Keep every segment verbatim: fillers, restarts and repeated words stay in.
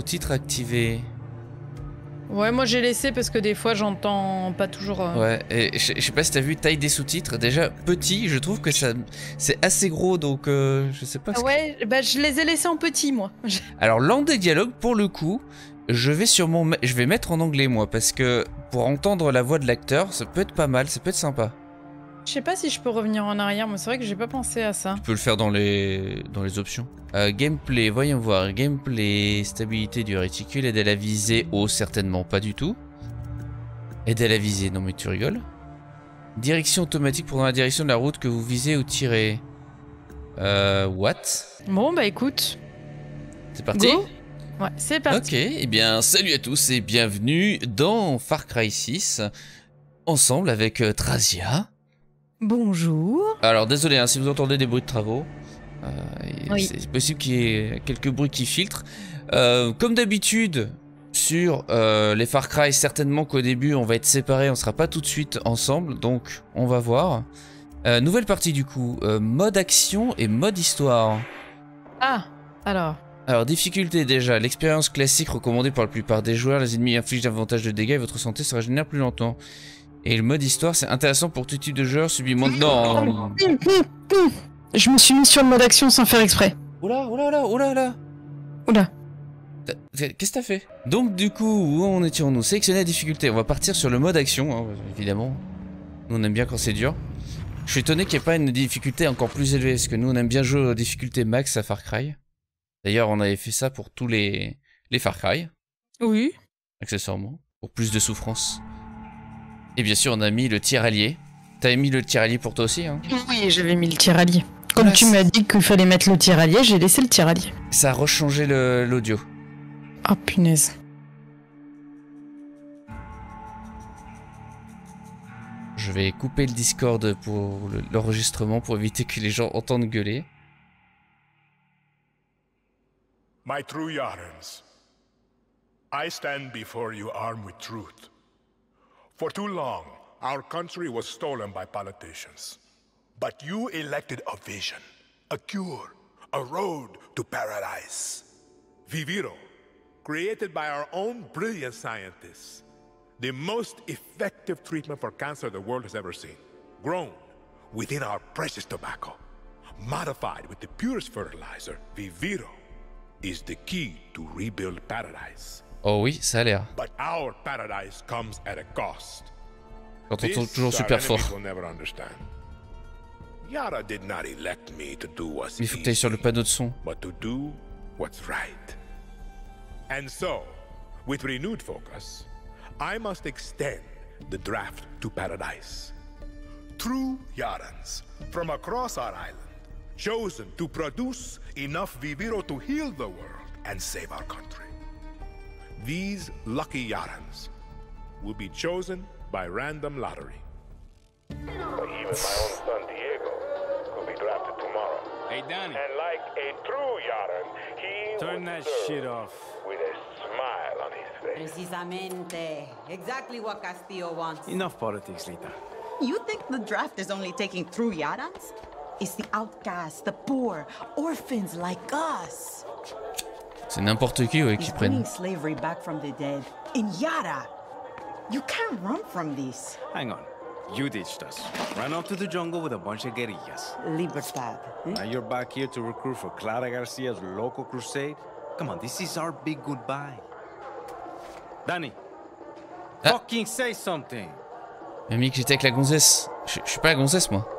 sous-titres activés. Ouais, moi j'ai laissé parce que des fois j'entends pas toujours. Euh... Ouais, et je sais pas si t'as vu taille des sous-titres. Déjà petit, je trouve que ça c'est assez gros, donc euh, je sais pas. Ah ouais, que... bah je les ai laissés en petit moi. Alors langue des dialogues, pour le coup, je vais sûrement, je vais mettre en anglais moi, parce que pour entendre la voix de l'acteur, ça peut être pas mal, ça peut être sympa. Je sais pas si je peux revenir en arrière, mais c'est vrai que j'ai pas pensé à ça. Tu peux le faire dans les dans les options. Euh, gameplay, voyons voir. Gameplay, stabilité du réticule, aide à la visée. Oh, certainement pas du tout. Aide à la visée, non mais tu rigoles. Direction automatique pour dans la direction de la route que vous visez ou tirez. Euh, what? Bon bah écoute. C'est parti? Go. Ouais, c'est parti. Ok, eh bien salut à tous et bienvenue dans Far Cry six. Ensemble avec euh, Trazia. Bonjour. Alors désolé hein, si vous entendez des bruits de travaux, euh, oui. c'est possible qu'il y ait quelques bruits qui filtrent. Euh, comme d'habitude sur euh, les Far Cry, certainement qu'au début on va être séparés, on sera pas tout de suite ensemble, donc on va voir. Euh, nouvelle partie du coup, euh, mode action et mode histoire. Ah, alors. Alors difficulté déjà, l'expérience classique recommandée par la plupart des joueurs, les ennemis infligent davantage de dégâts et votre santé se régénère plus lentement. Et le mode histoire, c'est intéressant pour tout type de joueur, subit moins de... Non. Je me suis mis sur le mode action sans faire exprès. Oula, oula, oula, oula, oula. Oula. Qu'est-ce que t'as fait? Donc du coup, où en étions-nous? Sélectionner la difficulté. On va partir sur le mode action, hein, évidemment. Nous, on aime bien quand c'est dur. Je suis étonné qu'il n'y ait pas une difficulté encore plus élevée, parce que nous, on aime bien jouer aux difficultés max à Far Cry. D'ailleurs, on avait fait ça pour tous les, les Far Cry. Oui. Accessoirement. Pour plus de souffrance. Et bien sûr, on a mis le tir allié. T'avais mis le tir allié pour toi aussi, hein? Oui, j'avais mis le tir allié. Comme ah, tu m'as dit qu'il fallait mettre le tir allié, j'ai laissé le tir allié. Ça a rechangé l'audio. Oh punaise. Je vais couper le Discord pour l'enregistrement pour éviter que les gens entendent gueuler. My true Yarans, I stand before you armed with truth. For too long, our country was stolen by politicians. But you elected a vision, a cure, a road to paradise. Viviro, created by our own brilliant scientists. The most effective treatment for cancer the world has ever seen. Grown within our precious tobacco. Modified with the purest fertilizer, Viviro is the key to rebuild paradise. Oh oui, ça a l'air. But our paradise comes at a cost. Quand on tombe toujours super fort. Yara did not elect me to do what's Mais il faut que tu ailles sur le panneau de son. But to do what's right. And so, with renewed focus, I must extend the draft to paradise. True Yarans from across our island, chosen to produce enough Viviro to heal the world and save our country. These lucky Yarans will be chosen by random lottery. Even my own son Diego could be drafted tomorrow. Hey, Danny. And like a true Yaran, he turn that shit off with a smile on his face. Precisamente. Exactly what Castillo wants. Enough politics, Lita. You think the draft is only taking true Yarans? It's the outcasts, the poor, orphans like us. C'est n'importe qui ouais, qui prennent. Slavery back from the dead. In Yara, you can't run from this. Hang on, you ditched us. Ran off to the jungle with a bunch of guerrillas. Libertad. Eh? Now you're back here to recruit for Clara Garcia's local crusade? Come on, this is our big goodbye. Danny, ah. Fucking say something. Mamie, que j'étais avec la gonzesse. Je, je suis pas la gonzesse, moi.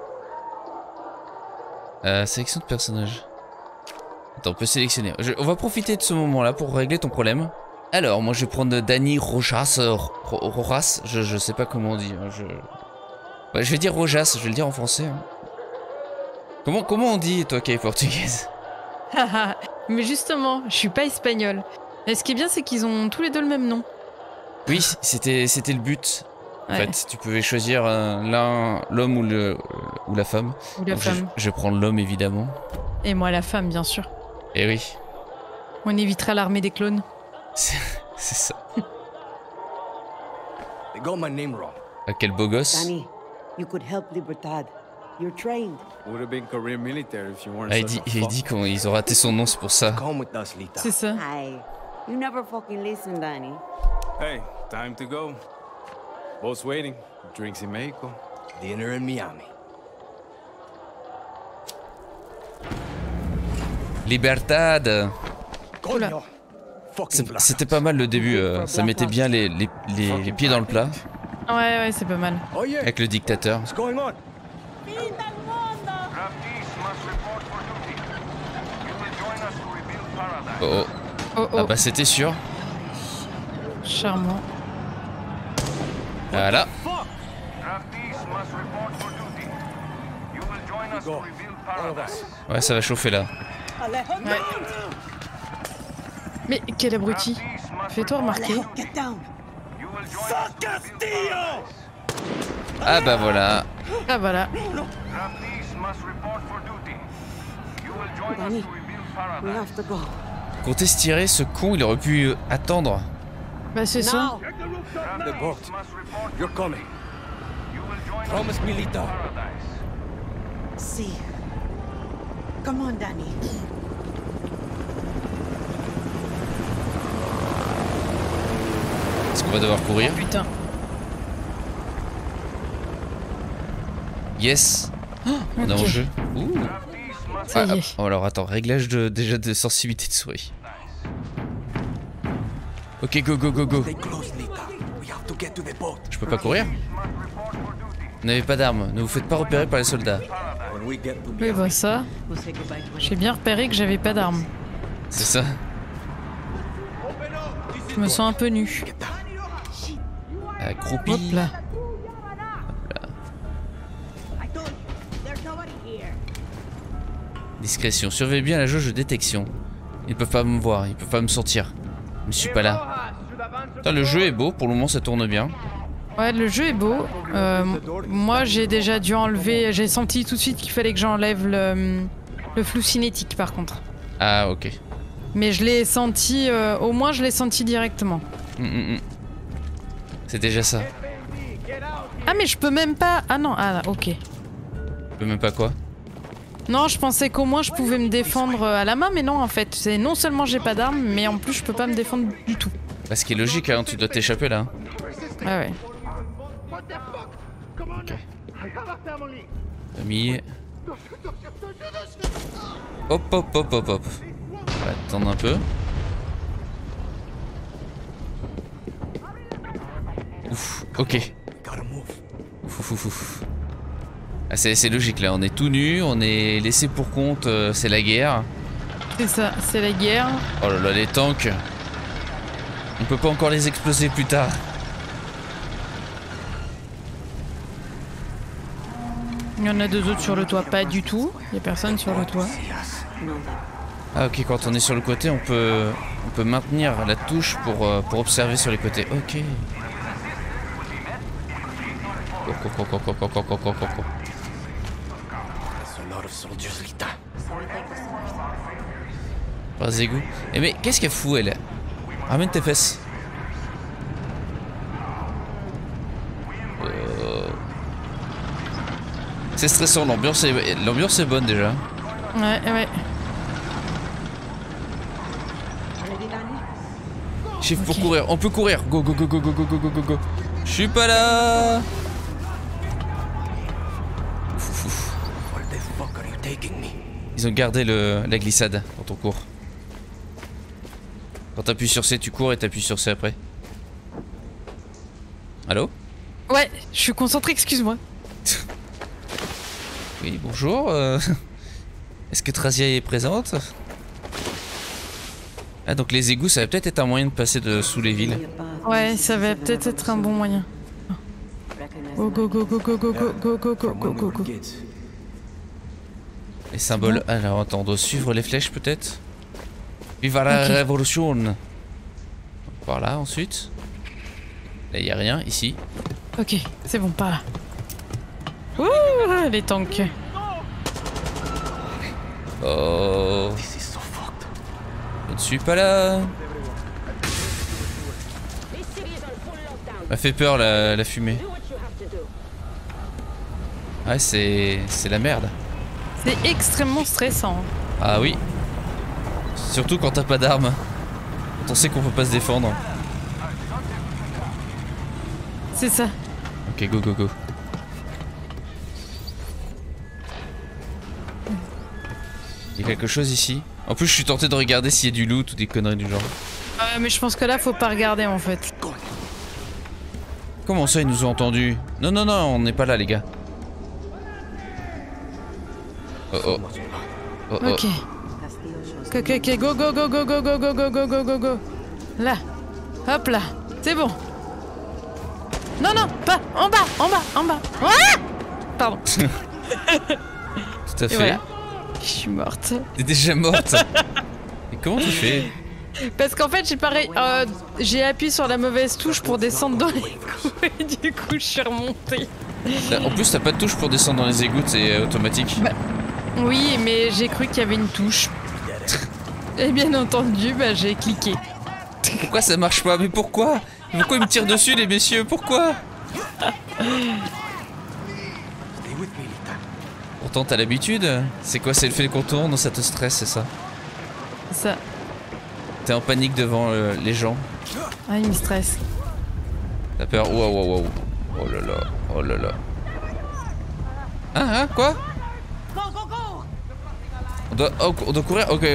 Euh, sélection de personnages. Attends, on peut sélectionner. Je, on va profiter de ce moment-là pour régler ton problème. Alors, moi, je vais prendre Danny Rojas. Euh, Rojas, je, je sais pas comment on dit. Je, ouais, je vais dire Rojas, je vais le dire en français. Hein. Comment, comment on dit, toi qui es portugaise? Mais justement, je suis pas espagnole. Et ce qui est bien, c'est qu'ils ont tous les deux le même nom. Oui, c'était c'était le but. En ouais. fait, tu pouvais choisir euh, l'un, l'homme ou le ou la femme. Ou la Donc, femme. Je, je vais prendre l'homme évidemment. Et moi la femme, bien sûr. Et oui. On évitera l'armée des clones. C'est ça. They got my name wrong. Ah, quel beau gosse. Danny, you could help Libertad. You're trained. Would have been career military if you weren't ah, il dit, il dit qu'ils ont raté son nom, c'est pour ça. Come with us, Lita. C'est ça. Hi. You never fucking listen, Danny. Hey, time to go. Boss waiting. Drinks in Mexico. Dinner in Miami. Libertad. Oula. C'est- C'était pas mal le début, euh, ça mettait bien les, les, les, les pieds dans le plat Ouais, ouais, c'est pas mal. avec le dictateur. What's going on? Oh oh. Oh, oh, Ah bah c'était sûr. charmant. Voilà. Ouais, ça va chauffer là. Ouais. Mais quel abruti. Fais-toi remarquer. Get down. Ah bah voilà. Ah voilà. Danny, we have to go. Comptez se tirer, ce con il aurait pu attendre. Bah c'est ça. The boat. You're coming. Promise me, Lita. See. Come on, Danny. Est-ce qu'on va devoir courir? Putain. Yes. On est en ok. jeu. Ouh. Ça y Ah, est. ah, alors attends, réglage de, déjà de sensibilité de souris. Ok, go go go go. Je peux pas courir? Vous n'avez pas d'armes, ne vous faites pas repérer par les soldats. Oui, bah ça. We'll say goodbye to J'ai bien repéré que j'avais pas d'armes. C'est ça. Je me sens un peu nu. Accroupi. Hop là. Discrétion, surveillez bien la jauge de détection. Ils peuvent pas me voir, ils peuvent pas me sentir. Je ne suis pas là. Putain, le jeu est beau, pour le moment ça tourne bien. Ouais, le jeu est beau. Euh, moi, j'ai déjà dû enlever. J'ai senti tout de suite qu'il fallait que j'enlève le, le flou cinétique, par contre. Ah, ok. Mais je l'ai senti. Euh, au moins, je l'ai senti directement. Mm, mm, mm. C'est déjà ça. Ah, mais je peux même pas. Ah non, ah, ok. Je peux même pas quoi? Non, je pensais qu'au moins je pouvais me défendre à la main, mais non, en fait. C'est non seulement j'ai pas d'armes, mais en plus je peux pas me défendre du tout. Bah, ce qui est logique, hein, tu dois t'échapper là. Ah ouais. Ok. Famille. Hop hop hop hop hop. On va attendre un peu. Ouf, ok. Ouf, ouf, ouf, ouf. Ah, c'est c'est logique là, on est tout nu, on est laissé pour compte, euh, c'est la guerre. C'est ça, c'est la guerre. Oh là là, les tanks. On peut pas encore les exploser plus tard. Il y en a deux autres sur le toit, pas du tout. Il y a personne sur le toit. Ah ok, quand on est sur le côté, on peut on peut maintenir la touche pour, euh, pour observer sur les côtés. Ok. Coco, coco, coco, coco, coco, coco. Pas égout. Eh mais qu'est-ce qu'elle fout elle? Ramène tes fesses. Euh... C'est stressant, l'ambiance est... l'ambiance est bonne déjà. Ouais, ouais. Chiffre pour Ok. courir, on peut courir. Go go go go go go go go go go. Je suis pas là. Ouf, ouf, ouf. Ils ont gardé le, la glissade quand on court. Quand t'appuies sur C, tu cours et t'appuies sur C après. Allô? Ouais, je suis concentré, excuse-moi. Oui, bonjour. euh, Est-ce que Trazia est présente? Ah, donc les égouts, ça va peut-être être un moyen de passer de sous les villes. Ouais, ça va peut-être être un bon moyen. Go go go go go go go go go go go go go. Les symboles. Alors attends, on doit suivre les flèches peut-être. Viva la Ok. révolution. Par là ensuite. Là il y a rien ici. Ok, c'est bon, pas là. Ouh, les tanks. Oh. Je ne suis pas là. M'a fait peur la, la fumée. Ouais, c'est c'est la merde. C'est extrêmement stressant. Ah oui. Surtout quand t'as pas d'armes. Quand on sait qu'on peut pas se défendre. C'est ça. Ok, go, go, go. Il y a quelque chose ici. En plus, je suis tenté de regarder s'il y a du loot ou des conneries du genre. Euh, mais je pense que là, faut pas regarder en fait. Comment ça, ils nous ont entendus? Non, non, non, on n'est pas là, les gars. Oh oh. Oh oh. Ok. Ok, ok, ok, go, go, go, go, go, go, go, go, go, go, go, go. Là. Hop là. C'est bon. Non, non, pas en bas, en bas, en bas. Ah Pardon. Tout à fait. Voilà. Je suis morte. T'es déjà morte. Et comment tu fais? Parce qu'en fait, j'ai pareil, euh, j'ai appuyé sur la mauvaise touche pour descendre dans les coups et du coup, je suis remontée. En plus, t'as pas de touche pour descendre dans les égouts, c'est automatique. Bah, oui, mais j'ai cru qu'il y avait une touche. Et bien entendu, bah, j'ai cliqué. Pourquoi ça marche pas? Mais pourquoi? Pourquoi ils me tirent dessus, les messieurs? Pourquoi? Pourtant, t'as l'habitude. C'est quoi? C'est le fait qu'on tourne, ça te stresse, c'est ça? Ça. T'es en panique devant euh, les gens. Ah, il me stresse. T'as peur? Wow, wow, wow. Oh là là, oh là là. Hein, hein, quoi? On doit, oh, on doit courir? Ok.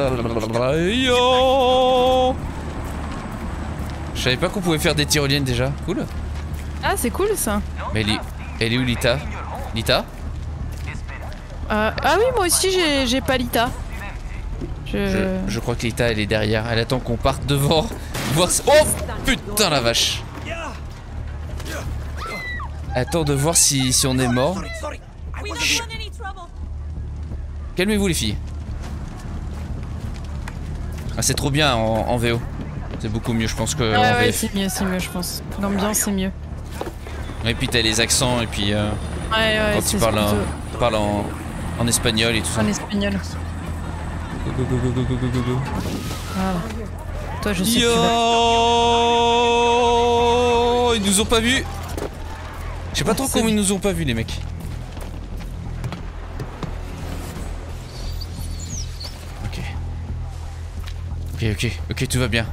Yo! Je savais pas qu'on pouvait faire des tyroliennes déjà. Cool. Ah, c'est cool ça. Mais elle est, elle est où Lita? Lita? Euh, ah oui, moi aussi j'ai pas Lita. Je... Je, je crois que Lita elle est derrière. Elle attend qu'on parte devant. Voir si... Oh putain la vache. Attends de voir si, si on est mort. Calmez-vous les filles. Ah, c'est trop bien en, en V O. C'est beaucoup mieux je pense que ah, en ouais, V F. c'est mieux, c'est mieux je pense. L'ambiance c'est mieux. Et puis t'as les accents et puis euh, ouais, ouais, quand tu parles, en, tu parles en, en espagnol et tout ça. En espagnol. Go go go go go go go go go. Voilà. Toi je sais Yo, que tu vas... ils nous ont pas vus. Je sais pas trop comment ils nous ont pas vus les mecs. Ok. Ok ok ok tout va bien.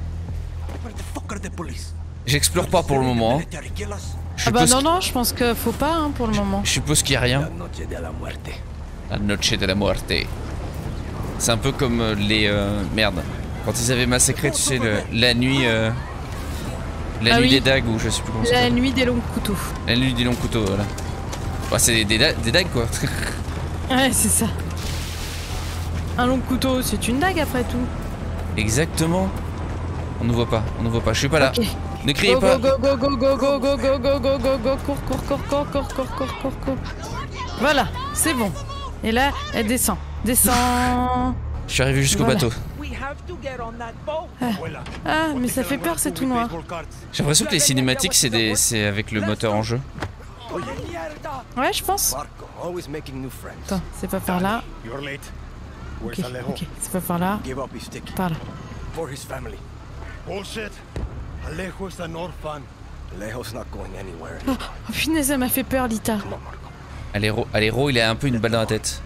J'explore pas pour le moment. Ah bah non non je pense que faut pas hein, pour le moment. Je suppose qu'il y a rien. La noche de la muerte. C'est un peu comme euh, les euh, merde. Quand ils avaient massacré, tu sais, le, la nuit, euh, la ah nuit oui. des dagues ou je sais plus comment ça La s'appelle. nuit des longs couteaux. La nuit des longs couteaux, voilà. Bah, c'est des, des, des dagues quoi. Ouais c'est ça. Un long couteau c'est une dague après tout. Exactement. On ne voit pas, on ne voit pas. Je suis pas là. Okay. Ne criez go, pas. Go go go go go go go go go go go cours cours cours cours cours cours cours cours cours. Voilà, c'est bon. Et là, elle descend, descend. Je suis arrivé jusqu'au Voilà. bateau. Ah. Ah, mais ça fait peur, c'est tout noir. J'ai l'impression que les cinématiques c'est des, c'est avec le moteur en jeu. Ouais, je pense. Attends, c'est pas par là. Ok, ok, c'est pas par là. Par là. Bullshit. Alejo is an orphan. Alejo's not going anywhere. Oh, oh punaise, ça m'a fait peur, Lita. Aléro, Aléro, il a un peu une balle dans la tête.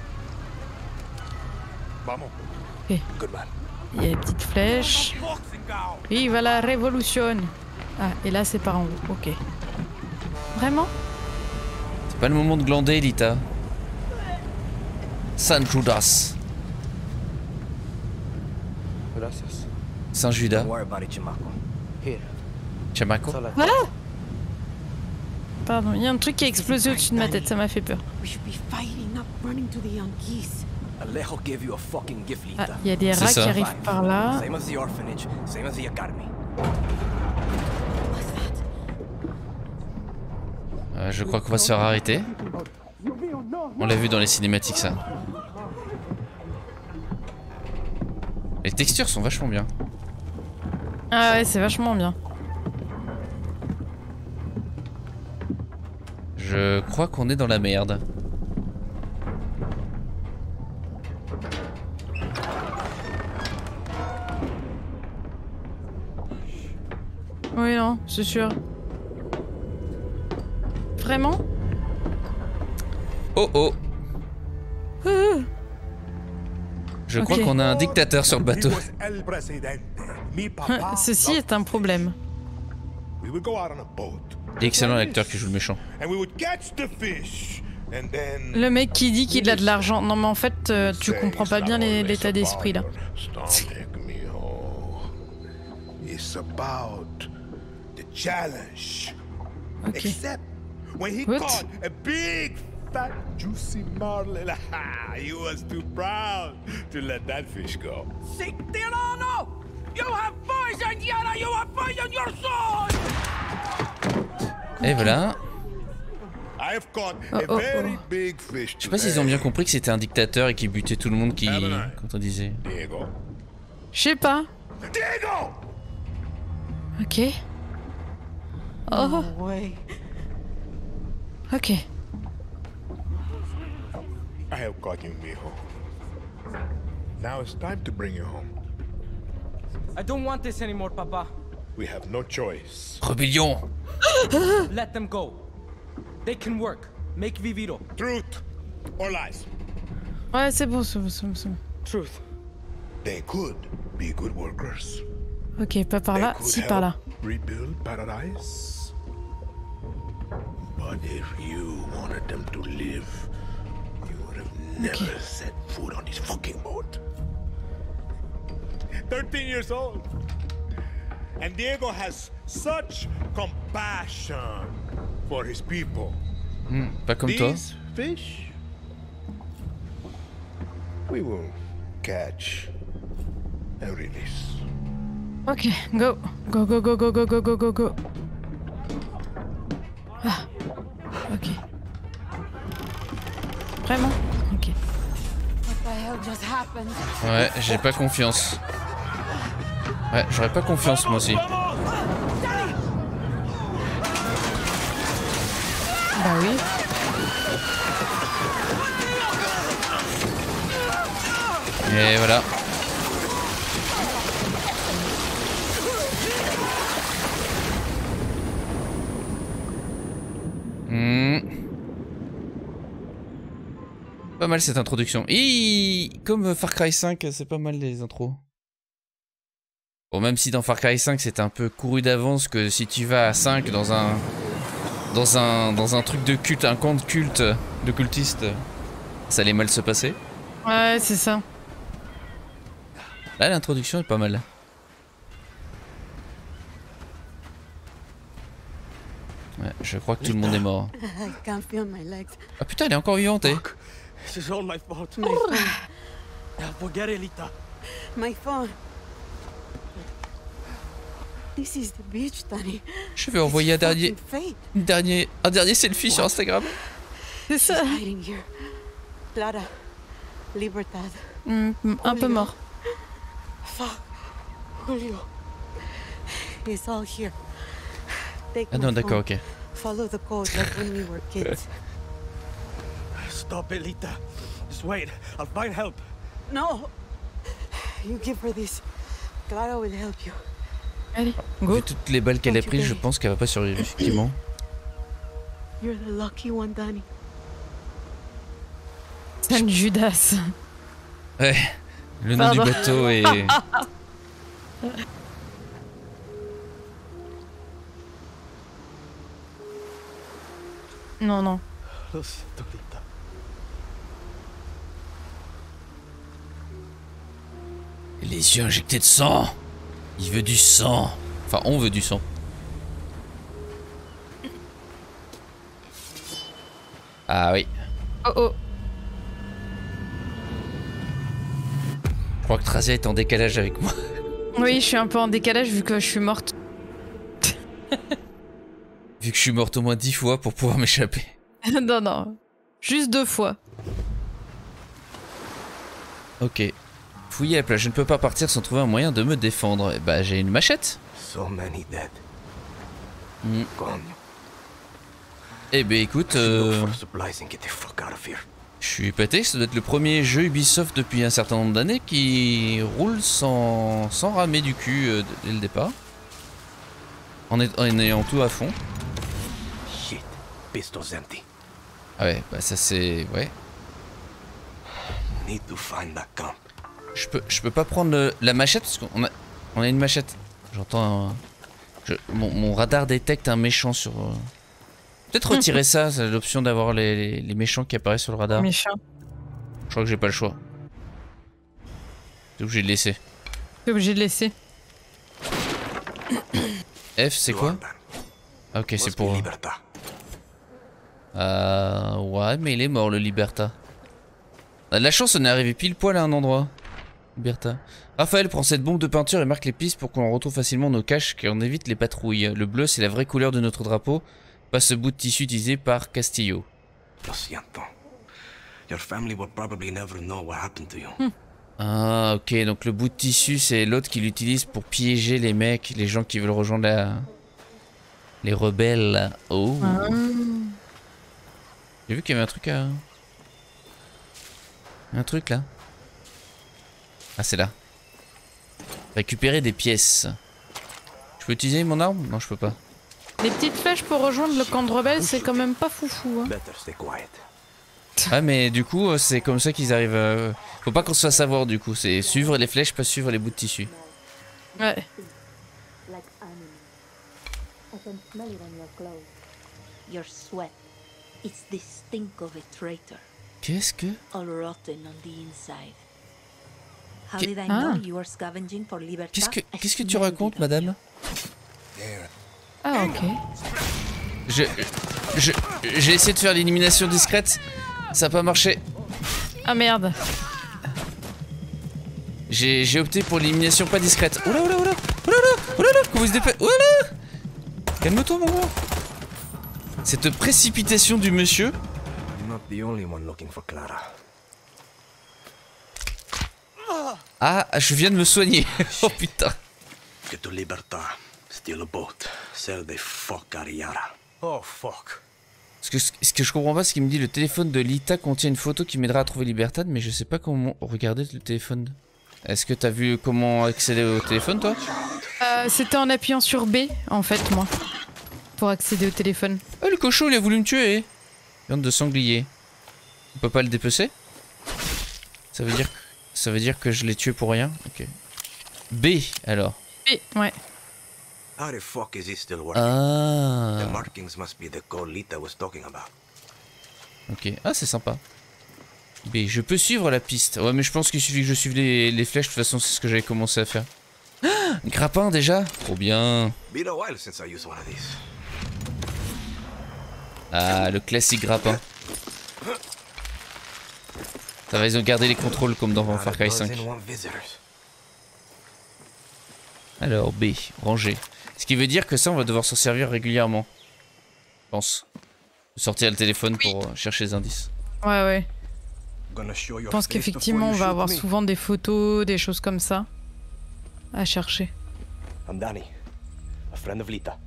Ok. Il y a des petites flèches. Viva la révolution. Ah, et là, c'est par en haut. Ok. Vraiment? C'est pas le moment de glander, Lita. San Judas. Saint Judas. Chamaco. Ah! Pardon, il y a un truc qui a explosé au-dessus de ma tête, ça m'a fait peur. We should be fighting, not running to the young geese. Alejo gave you a fucking gift, Ah, Lita. il y a des C'est rats ça. qui arrivent par là. Same as the orphanage, same as the academy. Euh, je crois qu'on va se faire arrêter. On l'a vu dans les cinématiques ça. Les textures sont vachement bien. Ah ouais, c'est vachement bien. Je crois qu'on est dans la merde. Oui, non, c'est sûr. Vraiment? Oh oh. Euh, Je Ok. crois qu'on a un dictateur sur le bateau. He was El Presidente, Ceci est un problème. We would go out on a boat. Excellent l'acteur qui joue le méchant. And we would catch the fish. And then Le mec qui dit qu'il a de l'argent. Non mais en fait, euh, tu comprends pas bien l'état d'esprit là. It's about the challenge. Ok. Except when he What? caught a big, fat, juicy marlin, he was too proud to let that fish go. Tirano! You have poisoned Yara! You have poisoned your soul! Et voilà. I have caught Oh, a oh, very oh. big fish. Je sais pas s'ils ont bien compris que c'était un dictateur et qu'il butait tout le monde qui contredisait. Diego. Je sais pas. Diego! Ok. Oh. No way. Ok. I have caught you, mijo. Now it's time to bring you home. I don't want this anymore, Papa. We have no choice. Rébellion. Let them go. They can work. Make Viviro. Truth or lies? Ouais, c'est bon, c'est bon, c'est bon, c'est bon. Truth. They could be good workers. Ok, pas par They là, could si help par là. rebuild paradise. But if you wanted them to live, you would have never set foot on this fucking boat. thirteen years old. And Diego has such compassion for his people. Hmm, pas comme toi. These fish, we will catch and release. Ok, go. Go, go, go, go, go, go, go, go, go. Ah. Ok. Vraiment? Ok. What the hell just happened? Ouais, j'ai pas confiance. Ouais, j'aurais pas confiance moi aussi. Bah oui. Et voilà. Hmm. Pas mal cette introduction. Et comme Far Cry cinq, c'est pas mal les intros. Bon, même si dans Far Cry cinq c'était un peu couru d'avance, que si tu vas à cinq dans un dans un dans un truc de culte, un camp de culte de cultistes, ça allait mal se passer. Ouais, c'est ça. Là, l'introduction est pas mal. Ouais, je crois que tout le monde est mort. I can't feel my legs. Ah putain, elle est encore vivante, eh. This is all my fault. My phone. Forget it, Lita. My phone. This is the beach, Danny. Je vais envoyer un dernier, Fucking fate. un dernier, un dernier selfie sur Instagram. C'est ça. Hiding here. Clara. Libertad. Hmm, un peu mort. Fuck. Julio. It's all here. Take Ah my non, d'accord, phone. ok. Follow the code like when we were kids. Stop it, Lita. Just wait. I'll find help. No. You give her this. Clara will help you. Allez, go. Vu toutes les balles qu'elle a prises, je pense qu'elle va pas survivre, effectivement. You're the lucky one, Danny. San Judas. Ouais, le nom Pardon. du bateau est... Non, non. Lo siento, Lita. Les yeux injectés de sang. Il veut du sang. Enfin, on veut du sang. Ah oui. Oh oh. Je crois que Trazia est en décalage avec moi. Oui, je suis un peu en décalage vu que je suis morte. Vu que je suis morte au moins dix fois pour pouvoir m'échapper. Non, non. Juste deux fois. Ok. Fouiller la plage, je ne peux pas partir sans trouver un moyen de me défendre. Et bah j'ai une machette. So many dead. Mm. Gone. Eh ben écoute, Look euh, for supplies and get the fuck out of here. je suis épaté, ça doit être le premier jeu Ubisoft depuis un certain nombre d'années qui roule sans, sans ramer du cul euh, dès le départ. En, est, en ayant tout à fond. Shit. Pistol's empty. Ah ouais, bah ça c'est... ouais. Need to find that camp. Je peux, je peux pas prendre le- la machette parce qu'on a... On a une machette. J'entends un... Je... Mon, mon radar détecte un méchant sur... Euh... Peut-être retirer ça, c'est l'option d'avoir les, les, les méchants qui apparaissent sur le radar. Méchant. Je crois que j'ai pas le choix. T'es obligé de laisser. T'es obligé de laisser. F, c'est quoi? Ah, ok, c'est pour... Euh... Ouais, mais il est mort, le Liberta. On a de la chance, on est arrivé pile poil à un endroit. Liberta. Raphaël prend cette bombe de peinture et marque les pistes pour qu'on retrouve facilement nos caches et on évite les patrouilles. Le bleu, c'est la vraie couleur de notre drapeau, pas ce bout de tissu utilisé par Castillo. Hmm. Ah, ok, donc le bout de tissu, c'est l'autre qui l'utilise pour piéger les mecs, les gens qui veulent rejoindre la... les rebelles. Oh. Ah. J'ai vu qu'il y avait un truc à... Un truc là. Ah, c'est là. Récupérer des pièces. Je peux utiliser mon arme? Non, je peux pas. Les petites flèches pour rejoindre le camp de rebelles, c'est quand même pas foufou. Hein. Ah, mais du coup, c'est comme ça qu'ils arrivent à... Faut pas qu'on se fasse avoir du coup. C'est suivre les flèches, pas suivre les bouts de tissu. Ouais. Qu'est-ce que... Qu'est-ce que... Qu'est-ce que tu racontes, madame? Ah, ok. Je... Je... J'ai essayé de faire l'élimination discrète. Ça a pas marché. Ah, merde. J'ai opté pour l'élimination pas discrète. Oula, oula, oula. Oula, oula, oula, comment il se dépêche? Oula. Calme-toi, mon gars. Cette précipitation du monsieur. Ah, je viens de me soigner. Oh putain. Oh fuck. Ce que, ce que je comprends pas, c'est qu'il me dit le téléphone de Lita contient une photo qui m'aidera à trouver Libertad, mais je sais pas comment regarder le téléphone. Est-ce que t'as vu comment accéder au téléphone, toi? euh, C'était en appuyant sur B, en fait, moi. Pour accéder au téléphone. Oh, le cochon, il a voulu me tuer. Viande de sanglier. On peut pas le dépecer? Ça veut dire, ça veut dire que je l'ai tué pour rien? Ok. B, alors. B, ouais. How the fuck is he still working? Ah. The markings must be the code Lita was talking about. Ok. Ah, c'est sympa. B, je peux suivre la piste. Ouais, mais je pense qu'il suffit que je suive les, les flèches. De toute façon, c'est ce que j'avais commencé à faire. Ah, grappin déjà? Trop bien. Been a while since I used one of these. Ah, le classique grappin. Ça va, ils ont gardé les contrôles comme dans Far Cry cinq. Alors, B, ranger. Ce qui veut dire que ça, on va devoir s'en servir régulièrement. Je pense. Sortir le téléphone oui. pour chercher les indices. Ouais, ouais. Je pense qu'effectivement, on va avoir souvent des photos, des choses comme ça à chercher. I'm Danny, a friend of Lita.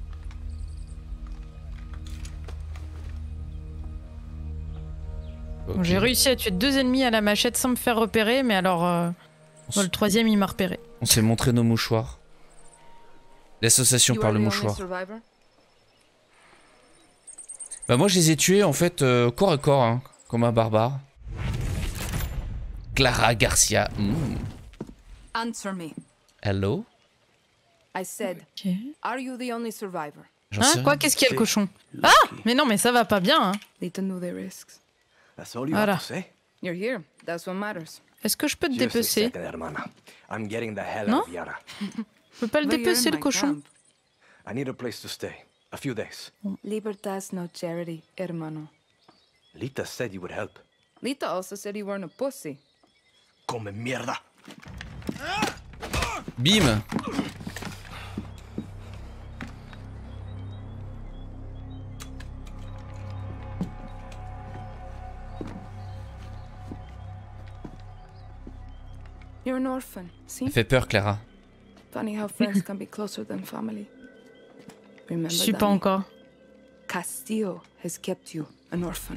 Okay. Bon, j'ai réussi à tuer deux ennemis à la machette sans me faire repérer, mais alors euh, bon, le troisième il m'a repéré. On s'est montré nos mouchoirs. L'association par le mouchoir. Bah moi je les ai tués en fait euh, corps à corps, hein, comme un barbare. Clara Garcia. Mm. Answer me. Hello. I said, okay. Are you the only survivor? Hein, quoi, qu'est-ce qu'il y a le cochon? Ah, mais non, mais ça va pas bien, hein. They know their risks. Voilà. You're here. That's what matters. Est-ce que je peux te dépecer? Non? Je peux pas le dépecer, le cochon. I need a place to stay. A few days. Libertas no charity, hermano. Lita said you would help. Lita also said you weren't a pussy. Come mierda. Bim. You're an orphan, see? Ça fait peur, Clara. Funny how friends can be closer than family. Remember, je suis pas encore. Castillo has kept you an orphan.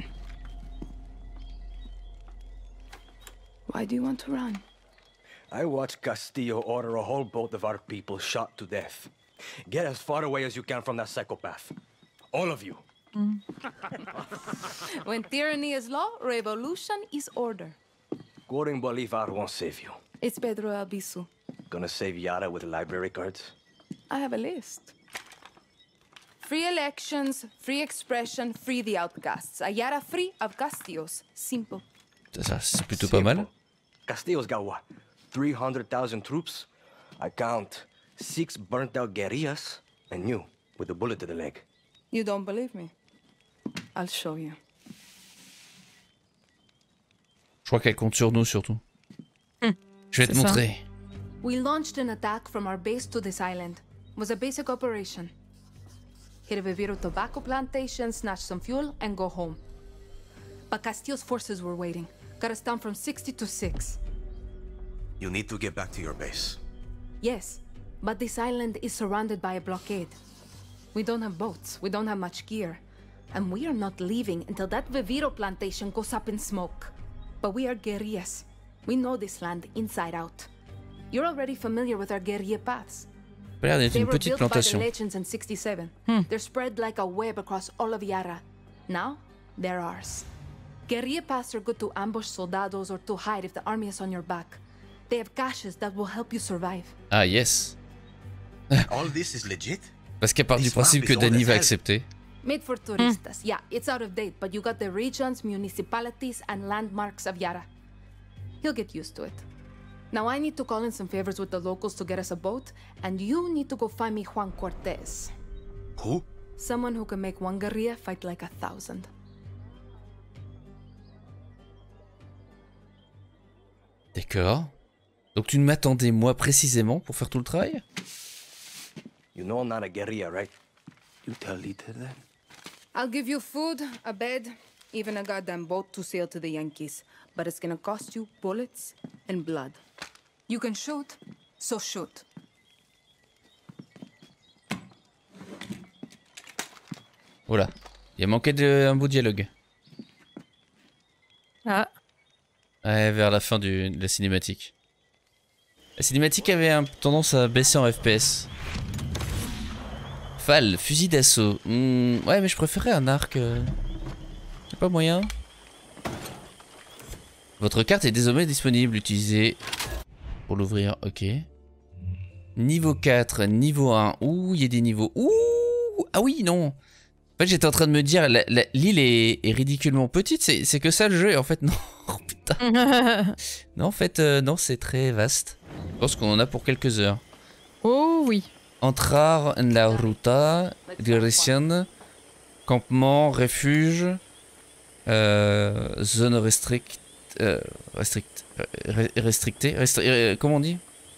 Why do you want to run? I watched Castillo order a whole boat of our people shot to death. Get as far away as you can from that psychopath. All of you. Mm. When tyranny is law, revolution is order. Quoting Bolivar won't save you. It's Pedro Albizu. Gonna save Yara with library cards? I have a list. Free elections, free expression, free the outcasts. A Yara free of Castillos. Simple. Ça, c'est plutôt pas mal. Castillo's got what? three hundred thousand troops? I count six burnt-out guerrillas, and you, with a bullet to the leg. You don't believe me? I'll show you. Je crois qu'elle compte sur nous, surtout. Mm. Je vais te montrer. Ça. We launched an attack from our base to this island. It was a basic operation. Hit a Viviro tobacco plantation, snatch some fuel, and go home. But Castillo's forces were waiting. Got us down from sixty to six. You need to get back to your base. Yes, but this island is surrounded by a blockade. We don't have boats, we don't have much gear. And we are not leaving until that Viviro plantation goes up in smoke. But we are guerrillas. We know this land inside out. You're already familiar with our guerrilla paths. They were built by the legends in sixty-seven. Hmm. They're spread like a web across all of Yara. Now, they're ours. Guerrilla paths are good to ambush soldados or to hide if the army is on your back. They have caches that will help you survive. Ah yes. All this is legit? Parce qu'elle part du principe que Danny va accepter. Made for turistas. Hmm. Yeah, it's out of date, but you got the regions, municipalities, and landmarks of Yara. You'll get used to it. Now I need to call in some favors with the locals to get us a boat, and you need to go find me Juan Cortez. Who? Someone who can make one guerrilla fight like a thousand. D'accord. Donc tu m'attendais moi précisément pour faire tout le travail? You know I'm not a guerrilla, right? You tell Lita that. I'll give you food, a bed, even a goddamn boat to sail to the Yankees. But it's gonna cost you bullets and blood. You can shoot, so shoot. Voilà. Il a manqué de, un beau dialogue. Ah. Ouais, vers la fin du, de la cinématique. La cinématique avait un, tendance à baisser en F P S. Fal, fusil d'assaut. Mmh, ouais, mais je préférais un arc. Euh... Y'a pas moyen. Votre carte est désormais disponible. Utilisez pour l'ouvrir. Ok. Niveau quatre, niveau un. Ouh, il y a des niveaux. Ouh. Ah oui, non. En fait, j'étais en train de me dire, l'île est, est ridiculement petite. C'est que ça le jeu. Et en fait, non. Oh putain. Non, en fait, euh, non, c'est très vaste. Je pense qu'on en a pour quelques heures. Oh oui. Entrar en la ruta, direction, campement, refuge, euh, zone restrict, euh, restrict, euh, restrictée, restri euh, comment on dit?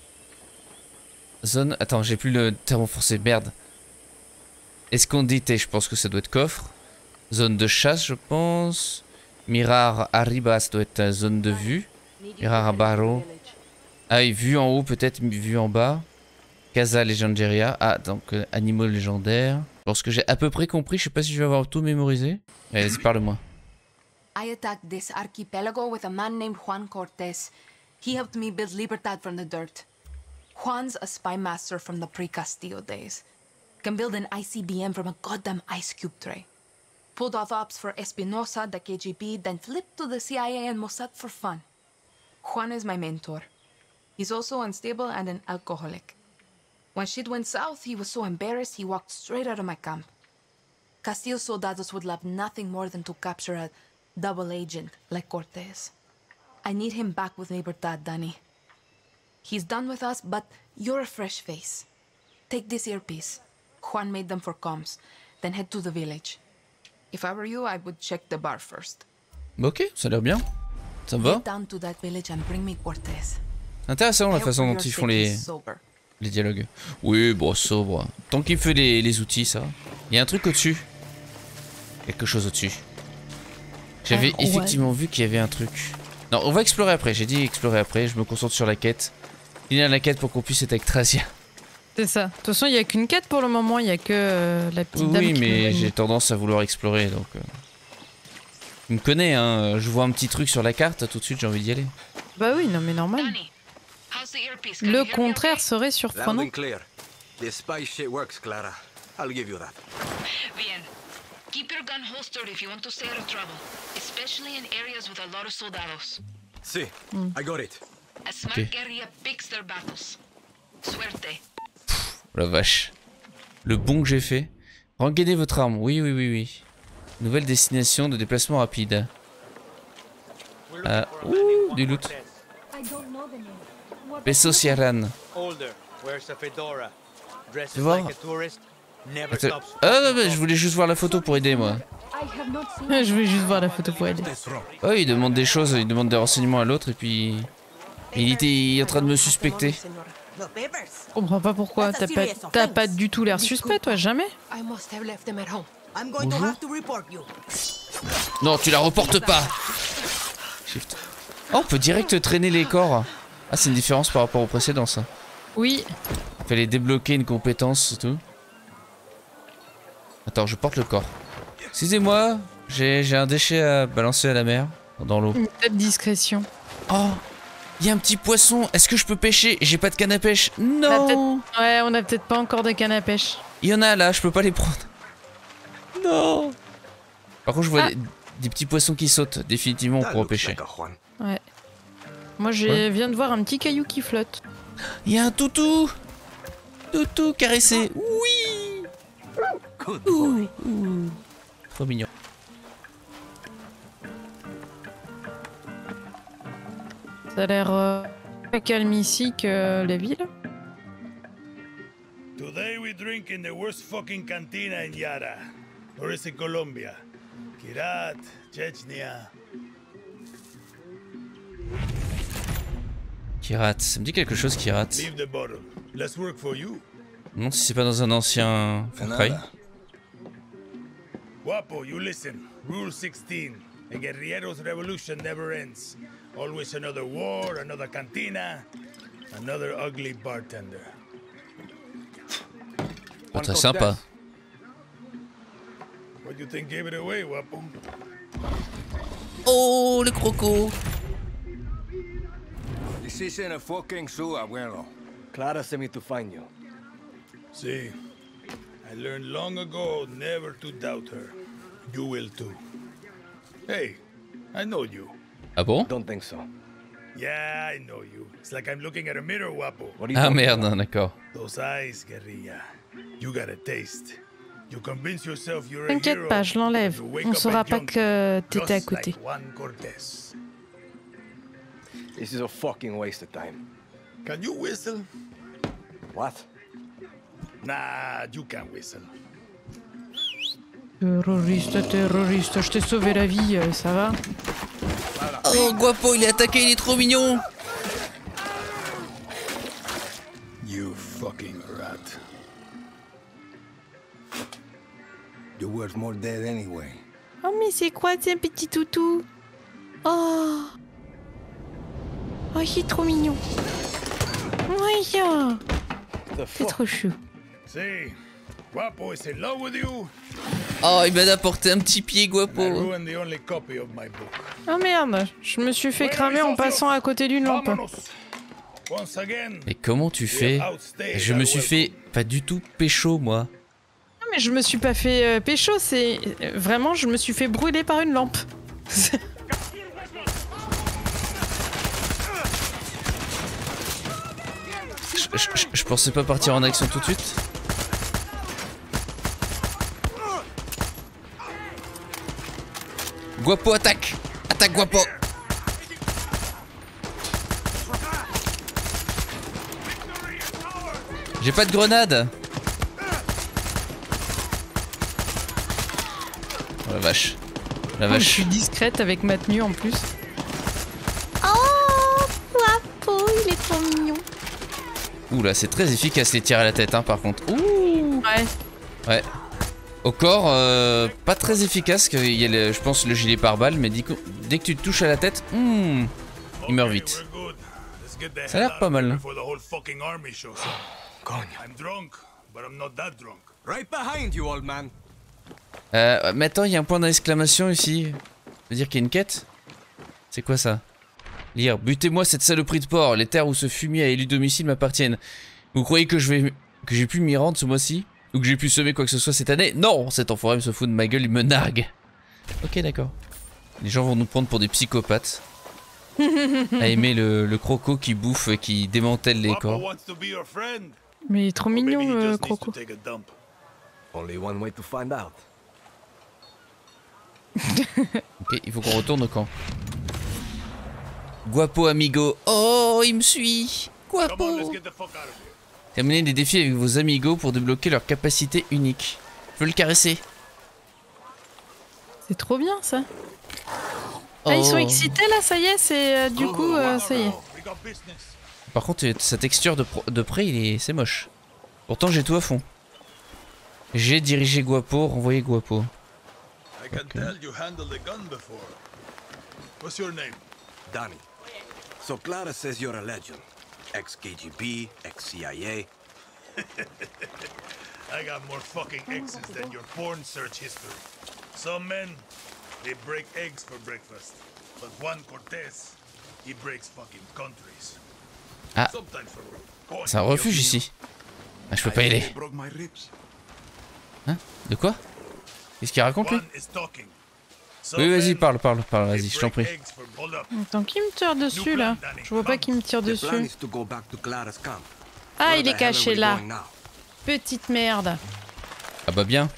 Zone, attends, j'ai plus le terme français, merde. Escondite, je pense que ça doit être coffre. Zone de chasse, je pense. Mirar arriba, ça doit être zone de vue. Mirar abajo. Ah oui, vue en haut, peut-être vue en bas. Casa Legendaria. Ah, donc euh, animaux légendaires. Lorsque j'ai à peu près compris, je sais pas si je vais avoir tout mémorisé. Vas-y, parle-moi. I attacked this archipelago with a man named Juan Cortez. He helped me build Libertad from the dirt. Juan's a spy master from the pre-Castillo days. Can build an I C B M from a goddamn ice cube tray. Pulled off ops for Espinosa, the K G B, then flipped to the C I A and Mossad for fun. Juan is my mentor. He's also unstable and an alcoholic. When shit went south, he was so embarrassed he walked straight out of my camp. Castillo soldados would love nothing more than to capture a double agent like Cortez. I need him back with Libertad, Danny. He's done with us, but you're a fresh face. Take this earpiece. Juan made them for comms. Then head to the village. If I were you, I would check the bar first. Ok, ça a l'air bien. Ça me va. Get down to that village and bring me Cortez. Intéressant la façon dont ils font les, les dialogues. Oui, bon, sobre. Tant qu'il fait les, les outils, ça. Il y a un truc au-dessus. Quelque chose au-dessus. J'avais ah, effectivement ouais. vu qu'il y avait un truc. Non, on va explorer après. J'ai dit explorer après. Je me concentre sur la quête. Il y a la quête pour qu'on puisse être avec Trazia. C'est ça. De toute façon, il n'y a qu'une quête pour le moment. Il n'y a que euh, la petite oui, dame. Oui, mais j'ai tendance à vouloir explorer. Donc, euh... tu me connais, hein. Je vois un petit truc sur la carte, tout de suite, j'ai envie d'y aller. Bah oui, non, mais normal. Le contraire serait surprenant. The spy shit works, Clara. I'll give you that. Bien. Keep your gun holstered if you want to stay out of trouble, especially in areas with a lot of soldados. See, mm. I got it. A smart okay. guerrilla picks their battles. Suerte. Pff, la vache. Le bon que j'ai fait. Rengainez votre arme. Oui, oui, oui, oui. Nouvelle destination de déplacement rapide. Euh, ouh, du loot. Peso Sierran. Tu vois? Attends. Ah non, mais je voulais juste voir la photo pour aider moi. Je voulais juste voir la photo pour aider. Oh, il demande des choses, il demande des renseignements à l'autre et puis... Il était en train de me suspecter. Je comprends pas pourquoi. T'as pas, t'as pas du tout l'air suspect, toi, jamais? Bonjour. Non, tu la reportes pas. Shift. Oh, on peut direct traîner les corps. Ah, c'est une différence par rapport au précédent, ça. Oui. Il fallait débloquer une compétence et tout. Attends, je porte le corps. Excusez-moi, j'ai un déchet à balancer à la mer, dans l'eau. Une telle discrétion. Oh, il y a un petit poisson. Est-ce que je peux pêcher? J'ai pas de canne à pêche. Non. On ouais, on a peut-être pas encore de canne à pêche. Il y en a là, je peux pas les prendre. Non. Par contre, je vois ah. des, des petits poissons qui sautent. Définitivement, on pourra pêcher. Ouais. Moi, je ouais. viens de voir un petit caillou qui flotte. Il y a un toutou. Toutou caressé. Oui. Ouh, ouh. Trop mignon. Ça a l'air euh, plus calme ici que la ville. Today we drink in the worst fucking cantina in Yara. Or is it Colombia? Kirat, Chechnya. Kirat, ça me dit quelque chose, Kirat. Leave the bottle. Let's work for you. Non, si c'est pas dans un ancien Far Guapo, you listen. Rule sixteen. A guerrillero's revolution never ends. Always another war, another cantina, another ugly bartender. Pas très sympa. What do you think gave it away, Guapo? Oh, le croco. This isn't a fucking zoo, abuelo. Clara sent me to find you. See, I learned long ago never to doubt her. You will too. Hey, I know you. Ah bon? Don't think so. Yeah, I know you. It's like I'm looking at a mirror, Guapo. Ah merde, d'accord. Those eyes, guerrilla. You got a taste. You convince yourself you're a hero. T'inquiète pas, je l'enlève. On saura pas que t'étais à côté. This is a fucking waste of time. Can you whistle? What? Nah, you can't whistle. Terroriste, terroriste, je t'ai sauvé la vie, ça va? Oh, Guapo, il est attaqué, il est trop mignon. You fucking rat. You're worth more dead anyway. Oh, mais c'est quoi, c'est un petit toutou? Oh. Oh, il est trop mignon. Ouais, c'est trop chou. See, Guapo is in love with you. Oh, il m'a apporté un petit pied, Guapo. Oh merde, je me suis fait cramer en passant à côté d'une lampe. Mais comment tu fais? Je me suis fait pas du tout pécho, moi. Non mais je me suis pas fait euh, pécho, c'est... Vraiment, je me suis fait brûler par une lampe. je, je, je pensais pas partir en action tout de suite. Guapo, attaque! Attaque, Guapo! J'ai pas de grenade! Oh la vache. La vache. Oh, je suis discrète avec ma tenue en plus. Oh, Guapo, il est trop mignon. Ouh là, c'est très efficace les tirs à la tête, hein, par contre. Ouh! Ouais. Ouais. Au corps, euh, pas très efficace, qu'il y a le, je pense le gilet pare-balles, mais dès que, dès que tu te touches à la tête, hmm, il meurt vite. Ça a l'air pas mal. Euh, mais attends, il y a un point d'exclamation ici. Ça veut dire qu'il y a une quête? C'est quoi ça? Lire, butez-moi cette saloperie de porc, les terres où ce fumier a élu domicile m'appartiennent. Vous croyez que je vais, que j'ai pu m'y rendre ce mois-ci? Ou que j'ai pu semer quoi que ce soit cette année? Non, cet enfoiré me se fout de ma gueule, il me nargue. Ok, d'accord. Les gens vont nous prendre pour des psychopathes. à aimer le, le croco qui bouffe et qui démantèle les corps. Mais il est trop mignon le croco. Only one way to find out. Ok, il faut qu'on retourne au camp. Guapo amigo. Oh, il me suit. Guapo. Terminez des défis avec vos amigos pour débloquer leurs capacités uniques. Je veux le caresser. C'est trop bien ça. Oh. Ah, ils sont excités là, ça y est, c'est euh, du coup, euh, ça y est. Par contre, sa texture de, pro de près, il est, c'est moche. Pourtant, j'ai tout à fond. J'ai dirigé Guapo, renvoyé Guapo. I can tell you handled a gun before. What's your name? Danny. So Clara says you're a legend. Ex-K G B, ex-C I A. I got more fucking exes than your porn search history. Some men, they break eggs for breakfast. But Juan Cortez, he breaks fucking countries. Ah, c'est un refuge ici. Ah, je peux pas y aller. Hein? De quoi? Qu'est-ce qu'il raconte lui? Oui, vas-y, parle, parle, parle, vas-y, je t'en prie. Attends, qui me tire dessus là? Je vois pas qui me tire dessus. Ah, il est caché là. Petite merde. Ah bah bien.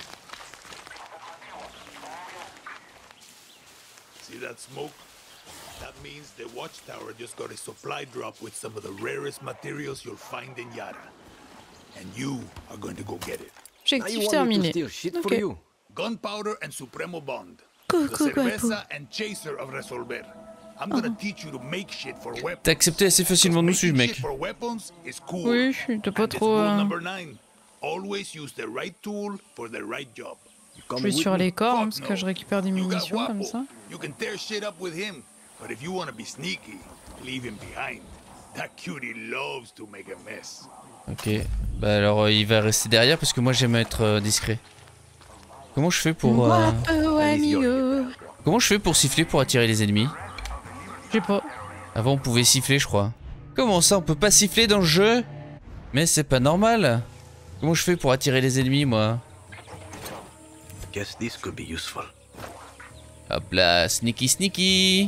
See that smoke? That means the watchtower just got a supply drop with some of the rarest materials you'll find in Yara. And you are going to go get it. Objectif terminé. Ok. Gunpowder and Supremo Bond. Go, The go, go, cerveza and chaser of Resolver. I'm gonna teach you to make shit for weapons. T'as accepté assez facilement de nous suivre, mec. For weapons is cool. Oui, t'es pas trop. Rule Euh... number nine. Always use the right tool for the right job. Je vais sur les corps hein, parce que je récupère des munitions comme ça. You can tear shit up with him, but if you want to be sneaky, leave him behind. That cutie loves to make a mess. Ok, bah alors euh, il va rester derrière parce que moi j'aime être euh, discret. Comment je fais pour euh... Comment je fais pour siffler pour attirer les ennemis? Je sais pas. Avant on pouvait siffler je crois. Comment ça on peut pas siffler dans le jeu? Mais c'est pas normal. Comment je fais pour attirer les ennemis moi? Guess this could be useful. Hop là, sneaky sneaky. Ils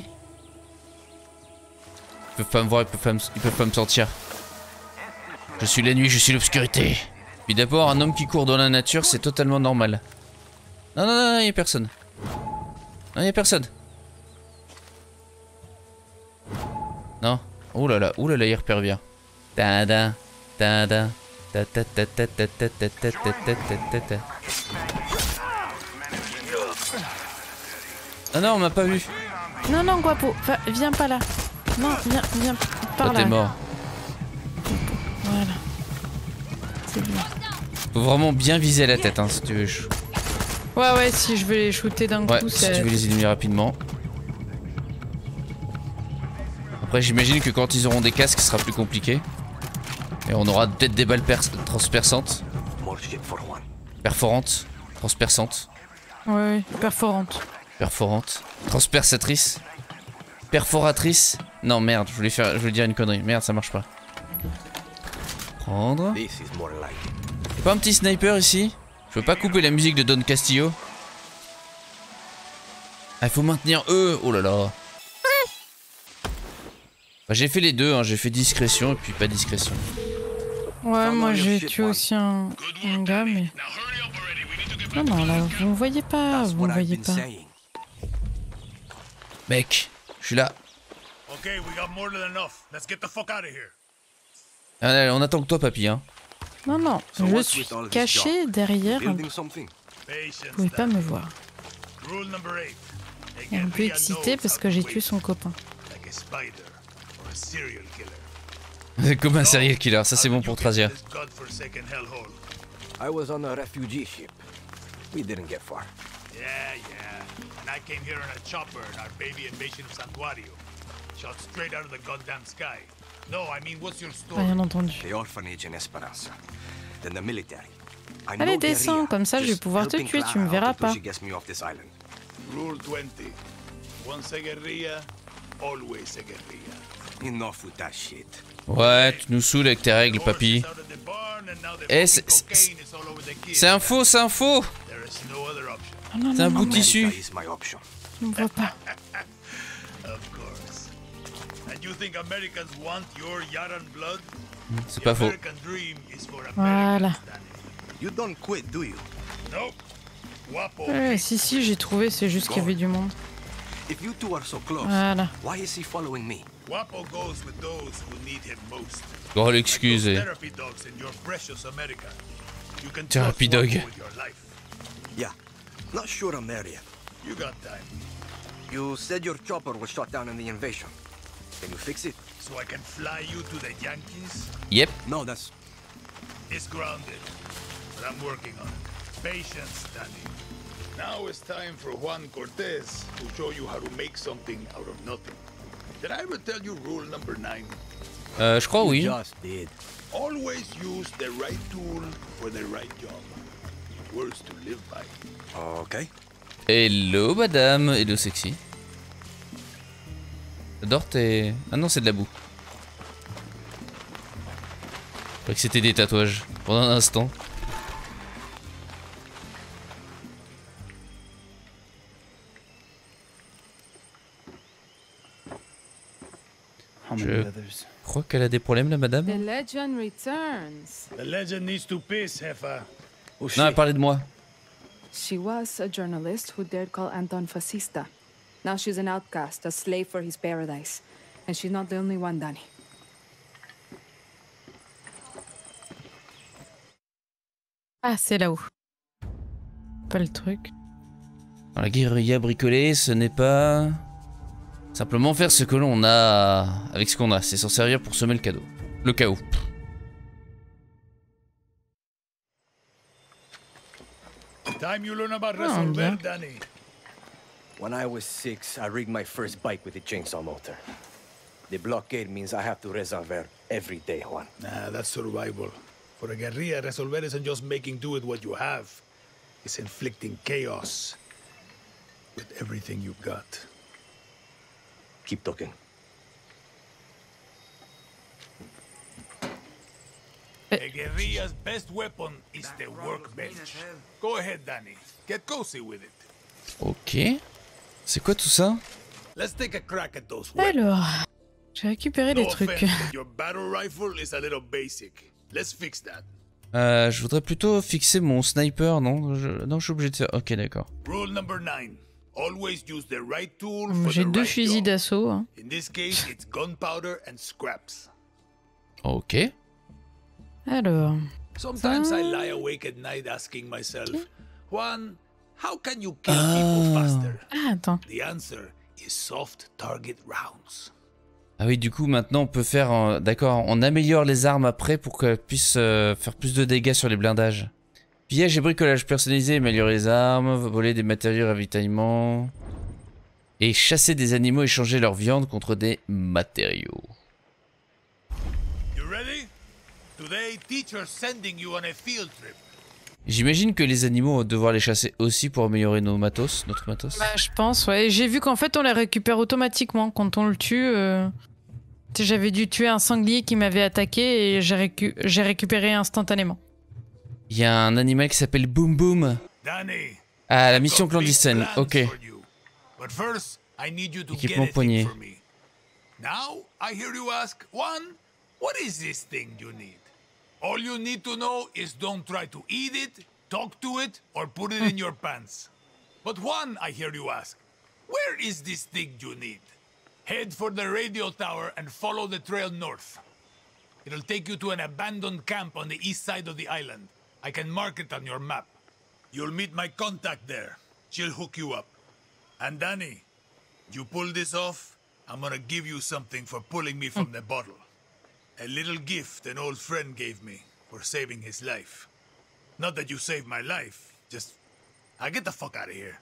peuvent pas me voir, ils peuvent pas me, ils peuvent pas me sentir. Je suis la nuit, je suis l'obscurité. Puis d'abord, un homme qui court dans la nature, c'est totalement normal. Non, non, non, il y a personne. Non, il y a personne. Non. Oh là là, oh là là, il repère bien. Ta-da, ta-da, ta-ta-ta-ta-ta-ta-ta-ta-ta-ta-ta. Ah non, on m'a pas vu. Non, non, Guapo, Va, viens pas là. Non, viens, viens par oh, là. T'es mort. Voilà. C'est bien. Faut vraiment bien viser la tête, hein, si tu veux. Ouais, ouais, si je veux les shooter d'un ouais, coup, si c'est... tu veux les éliminer rapidement. Après, j'imagine que quand ils auront des casques, ce sera plus compliqué. Et on aura peut-être des balles transperçantes. Perforantes. Transperçantes. Ouais, perforante. Perforante. Transperçatrice. Perforatrice. Non, merde, je voulais faire, je voulais dire une connerie. Merde, ça marche pas. Prendre. Y'a pas un petit sniper ici? Je veux pas couper la musique de Don Castillo. Ah, il faut maintenir eux. Oh là là. Bah, j'ai fait les deux, hein. J'ai fait discrétion et puis pas discrétion. Ouais, moi j'ai tué aussi un, un gars, mais... Non, non, là, vous me voyez pas, vous me voyez pas. Mec, je suis là. Allez, on attend que toi, papy, hein. Non, non, je suis caché derrière un... Vous pouvez pas me voir. Il est un peu excité parce que j'ai tué son copain. Comme un serial killer, ça c'est bon pour Trazia. I was on a refugee ship. We didn't get far. Yeah, yeah. And I came here on a chopper in our baby invasion of Santuario. Shot straight out of the goddamn sky. No, I mean, what's your story? Rien entendu. The orphanage in Esperanza. Then the military. Allez, descends, comme ça je vais pouvoir te tuer, tu me verras pas. Rule twenty. Once a guerrilla, always a guerrilla. Enough with that shit. Ouais, tu nous saoules avec tes règles, papy. Eh, c'est... C'est un faux, c'est un faux. C'est un bout de tissu. On me voit pas. And you think Americans want your Yaran blood? C'est pas faux. American dream is for Voilà. Americans, Danny. You don't quit, do you? Nope. Wapo. Ouais, si, si, j'ai trouvé, c'est juste qu'il y avait du monde. If you two are so close, Voilà. why is he following me? Wapo goes with those who need him most. Oh, l'excuse. Therapy dogs in your precious America. You can Therapy trust dog. Wapo with your life. Yeah, not sure I'm there yet. You got time. You said your chopper was shot down in the invasion. Can you fix it? So I can fly you to the Yankees? Yep. No, that's... It's grounded, but I'm working on it. Patience, Danny. Now it's time for Juan Cortez to show you how to make something out of nothing. Did I ever tell you rule number nine? Euh, je crois oui. Just did. Always use the right tool for the right job. Words to live by. Okay. Hello madame, hello sexy. J'adore tes... Ah non, c'est de la boue. Je croyais que c'était des tatouages, pendant un instant. Je crois qu'elle a des problèmes la madame. The legend returns. The legend needs to piss, Hefa. Non, elle parlait de moi. She was a journalist who dared call Anton fascista. Now she's an outcast, a slave for his paradise. And she's not the only one, Danny. Ah, c'est là-haut. Pas le truc. Dans la guérilla bricolée, ce n'est pas... simplement faire ce que l'on a avec ce qu'on a. C'est s'en servir pour semer le cadeau. Le chaos. Time you learn about Resolver, Danny. When I was six, I rigged my first bike with a chainsaw motor. The blockade means I have to resolver every day, Juan. Nah, that's survival. For a guerrilla, Resolver isn't just making do with what you have. It's inflicting chaos with everything you got. Keep talking. A guerrilla's best weapon is the workbench. Go ahead, Danny. Get cozy with it. Ok. C'est quoi tout ça? Let's take a crack at those Alors, j'ai récupéré des no trucs. offense, but your battle rifle is a little basic. Let's fix that. Euh, je voudrais plutôt fixer mon sniper, non je... Non, je suis obligé de faire... Ok, d'accord. Rule number nine. Always use the right tool for J'ai the deux right fusils job. d'assaut. Hein. In this case, it's gunpowder and scraps. Ok. Alors. Sometimes I lie awake at night asking myself, Juan, how can you kill people faster? Ah, attends. The answer is soft target rounds. Ah oui, du coup, maintenant, on peut faire... Euh, D'accord, on améliore les armes après pour qu'elles puissent euh, faire plus de dégâts sur les blindages. Pillage et bricolage personnalisé, améliorer les armes, voler des matériaux ravitaillement... Et chasser des animaux, échanger leur viande contre des matériaux. You ready? Today, teacher's sending you on a field trip. J'imagine que les animaux vont devoir les chasser aussi pour améliorer nos matos, notre matos. Bah, je pense, ouais. J'ai vu qu'en fait, on les récupère automatiquement quand on le tue. Euh... Tu sais, j'avais dû tuer un sanglier qui m'avait attaqué et j'ai récu... j'ai récupéré instantanément. Il y a un animal qui s'appelle Boom Boom. Danny, Ah, la mission clandestine, ok. but first, I need you to Équipement get a poignet. thing for me. Now, I hear you ask, Juan, what is this thing you need? All you need to know is don't try to eat it, talk to it, or put it in your pants. But Juan, I hear you ask, where is this thing you need? Head for the radio tower and follow the trail north. It'll take you to an abandoned camp on the east side of the island. I can mark it on your map. You'll meet my contact there. She'll hook you up. And Danny, you pull this off, I'm gonna give you something for pulling me from the bottle. A little gift an old friend gave me for saving his life. Not that you saved my life, just... I get the fuck out of here.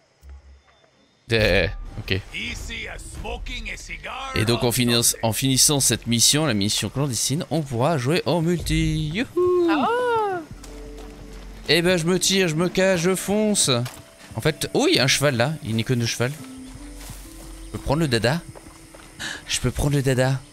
Euh, ok. Easy as smoking a cigar. Et donc en, finis en finissant cette mission, la mission clandestine, on pourra jouer en multi. Youhou! Oh! Eh ben je me tire, je me cache, je fonce. En fait, oh il y a un cheval là, il y a une icône de cheval. Je peux prendre le dada. Je peux prendre le dada.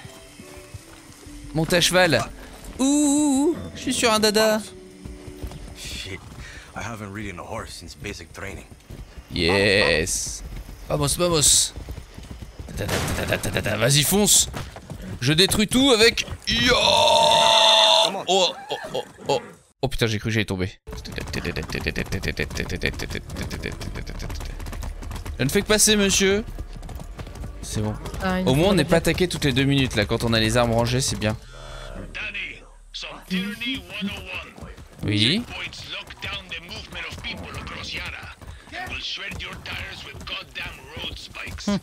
Monte à cheval. Ouh, je suis sur un dada. Shit, I haven't ridden a horse since basic training. Yes. Vamos, vamos. Vas-y, fonce. Je détruis tout avec... Yo oh, oh, oh, oh. Oh putain, j'ai cru que j'allais tomber. Je ne fais que passer, monsieur. C'est bon. Ah, au moins, on n'est pas attaqué toutes les deux minutes, là. Quand on a les armes rangées, c'est bien. Oui. Hmm.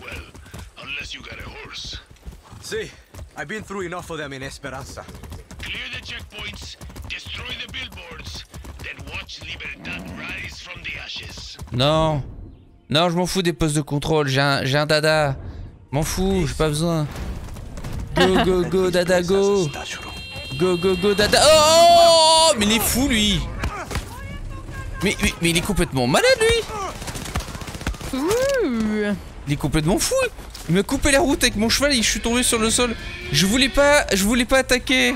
See, I've been through enough of them in Esperanza. Clear the checkpoints, destroy the billboards, then watch Libertad rise from the ashes. Non. Non, je m'en fous des postes de contrôle, j'ai un, j'ai un dada. M'en fous, j'ai pas besoin. Go, go, go, dada, go. Go, go, go, dada. Oh, mais il est fou, lui. Mais, mais, mais il est complètement malade, lui. Ouh. Il est complètement fou. Il m'a coupé la route avec mon cheval et je suis tombé sur le sol. Je voulais pas, je voulais pas attaquer.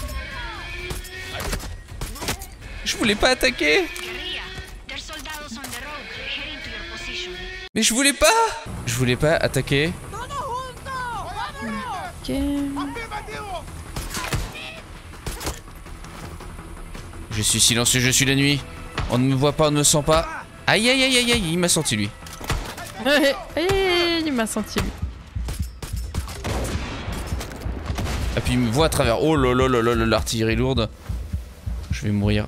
Je voulais pas attaquer. Mais je voulais pas. Je voulais pas attaquer. Ok. Je suis silencieux, je suis la nuit. On ne me voit pas, on ne me sent pas. Aïe aïe aïe aïe aïe, il m'a senti lui. Il m'a senti lui. Et puis il me voit à travers. Oh là là là là, l'artillerie lourde. Je vais mourir.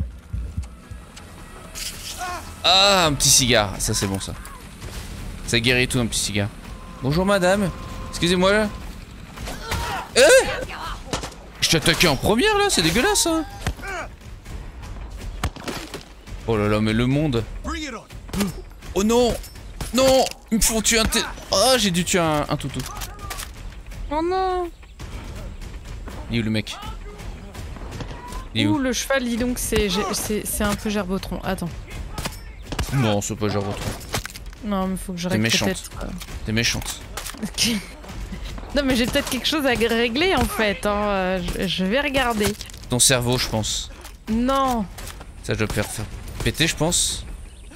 Ah, un petit cigare, ça c'est bon ça. Ça guérit tout, un petit cigare. Bonjour madame. Excusez-moi là. Eh, je t'ai attaqué en première là, c'est dégueulasse hein. Oh là là, mais le monde. Oh non. Non. Ils me font tuer un... Oh, j'ai dû tuer un, un toutou. Oh non. Il est où le mec? Il est où? Ouh, le cheval, dis donc, c'est un peu Gerbotron. Attends. Non, c'est pas Gerbotron. Non, mais faut que je règle. T'es méchante. Euh... T'es méchante. Ok. Non, mais j'ai peut-être quelque chose à régler en fait. Hein. Je, je vais regarder. Ton cerveau, je pense. Non. Ça, je dois faire, faire péter, je pense.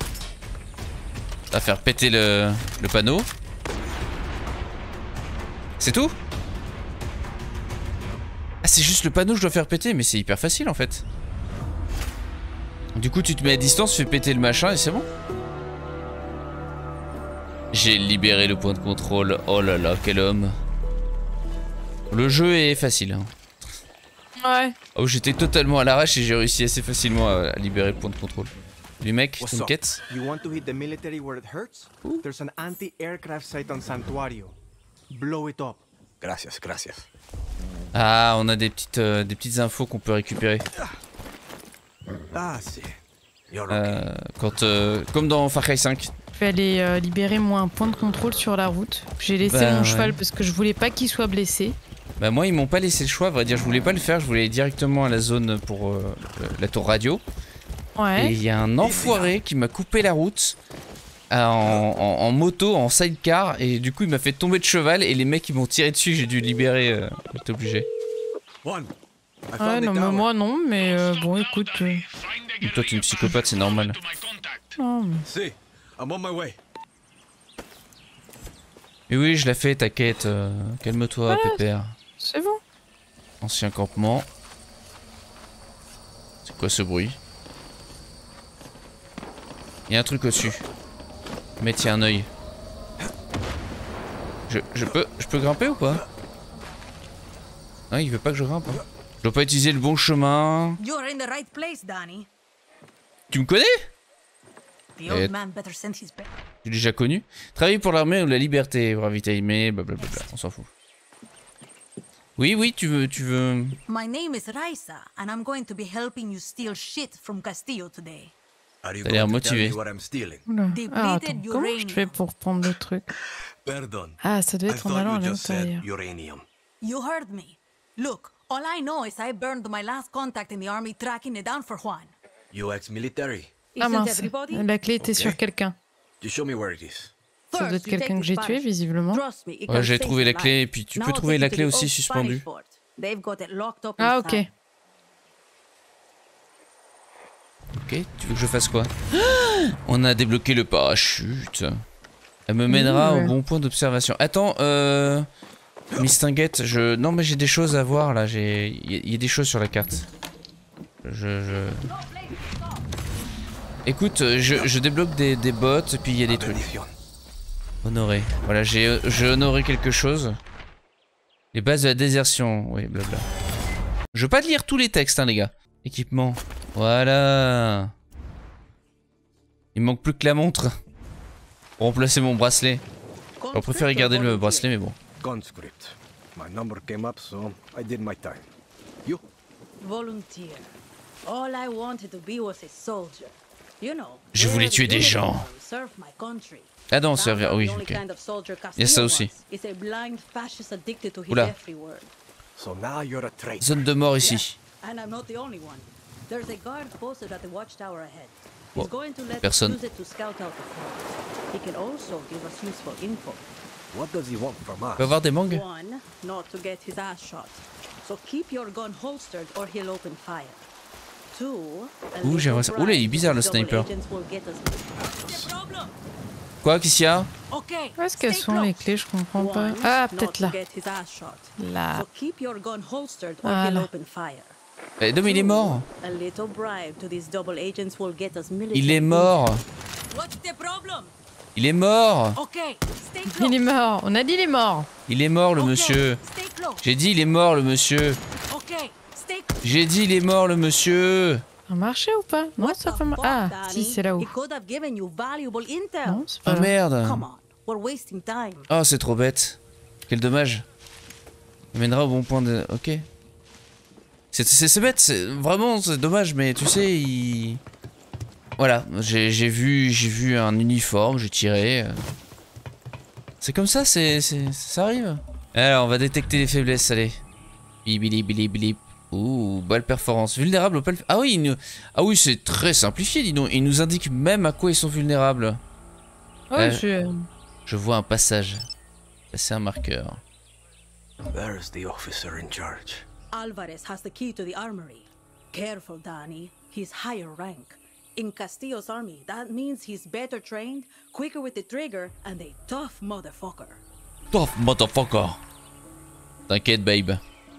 Ça va faire péter le, le panneau. C'est tout? Ah, c'est juste le panneau que je dois faire péter, mais c'est hyper facile en fait. Du coup, tu te mets à distance, fais péter le machin et c'est bon. J'ai libéré le point de contrôle. Oh là là, quel homme. Le jeu est facile. Hein. Ouais. Oh, j'étais totalement à l'arrache et j'ai réussi assez facilement à, à libérer le point de contrôle. Les mecs, t'inquiète. You want to hit the military where it hurts? Ooh. There's an anti-aircraft site on Santuario. Blow it up. Gracias, gracias. Ah, on a des petites, euh, des petites infos qu'on peut récupérer. Ah, si. Euh, quand, euh, comme dans Far Cry cinq. Je vais aller euh, libérer moi un point de contrôle sur la route. J'ai laissé bah, mon ouais. cheval parce que je voulais pas qu'il soit blessé. Bah moi ils m'ont pas laissé le choix, à vrai dire je voulais pas le faire, je voulais aller directement à la zone pour euh, la tour radio. Ouais. Et il y a un enfoiré qui m'a coupé la route euh, en, en, en moto, en sidecar, et du coup il m'a fait tomber de cheval et les mecs ils m'ont tiré dessus, j'ai dû libérer, euh, j'étais obligé. Ah non mais moi non, mais euh, bon écoute. Euh... Toi t'es une psychopathe, c'est normal. Oh, mais... Mais oui je l'ai fait ta quête, euh, calme-toi ouais, pépère. C'est bon. Ancien campement. C'est quoi ce bruit? Il y a un truc au-dessus. Mais tiens un œil. Je, je peux je peux grimper ou pas? Non il veut pas que je grimpe. Hein. Je dois pas utiliser le bon chemin. You're in the right place, Danny. Tu me connais? The old man better send his best. Tu l'as déjà connu? Travailler pour l'armée ou la liberté, ravitaillement, blablabla, on s'en fout. Oui, oui, tu veux, tu veux... My name is Raisa, and I'm going to be helping you steal shit from Castillo today. T'as l'air motivé. Ah, attends, comment je fais pour prendre le truc? Ah, ça doit être en allant à l'intérieur. You heard me. Look, all I know is I burned my last contact in the army tracking it down for Juan. You ex-military? Ah mince, la clé était okay. sur quelqu'un. Show me where it is. Ça doit être quelqu'un que j'ai tué, visiblement. Ouais, j'ai trouvé la clé, et puis tu peux trouver la clé aussi suspendue. Ah, ok. Ok, tu veux que je fasse quoi? On a débloqué le parachute. Elle me mènera Mmh, ouais. au bon point d'observation. Attends, euh... Mistinguette, je... Non mais j'ai des choses à voir là, j'ai... Il y a des choses sur la carte. Je... je... Écoute, je, je débloque des, des bots et puis il y a des trucs. Honoré. Voilà, j'ai honoré quelque chose. Les bases de la désertion, oui, blabla. Je veux pas lire tous les textes, hein, les gars. Équipement. Voilà. Il me manque plus que la montre. Pour remplacer mon bracelet. J'aurais préféré garder le bracelet, mais bon. Conscript. My number came up, so I did my time. You? Volunteer. All I wanted to be was a soldier. You know. Je voulais tuer des gens. Serve my country. Ah non, servir, oui, ok. Il y a ça aussi. Oula. So now you're a traitor. Zone de mort ici. And I'm not the only one. There's a guard posted at the watchtower ahead. Bon, He's going to let us personne. use it to scout out the forest. He can also give us useful info. What does he want from us? Peut avoir des mangues? One, not to get his ass shot. So keep your gun holstered or he'll open fire. Two, Ouh, j'aimerais ça. Oula, il est bizarre le sniper. Quoi, qu'est-ce qu'il y a? Où est-ce qu'elles sont les clés? Je comprends pas. Ah, peut-être là. Là. Voilà. Eh, non, mais il est mort. Il est mort. Il est mort. Il est mort. On a dit il est mort. Il est mort le monsieur. J'ai dit il est mort le monsieur. J'ai dit il est mort le monsieur. Ça a marché ou pas? Non, ça peut marcher. Ah, si, c'est là-haut. Non, c'est pas Oh là. merde. Oh, c'est trop bête. Quel dommage. Il mènera au bon point de... Ok. C'est bête, c'est vraiment c'est dommage, mais tu sais, il... Voilà, j'ai vu, j'ai vu un uniforme, j'ai tiré. C'est comme ça, c'est, ça arrive. Alors, on va détecter les faiblesses, allez. Bili bili bili. Ouh, balle perforance. Vulnérable au pal... Ah oui, il nous... ah oui, c'est très simplifié, dis donc. Il nous indique même à quoi ils sont vulnérables. Oh, euh, je... je vois un passage. C'est un marqueur. Where's the officer in charge? Alvarez has the key to the armory. Careful, Danny. He's higher rank. In Castillo's army, that means he's better trained, quicker with the trigger, and a tough motherfucker. Tough motherfucker. T'inquiète, babe.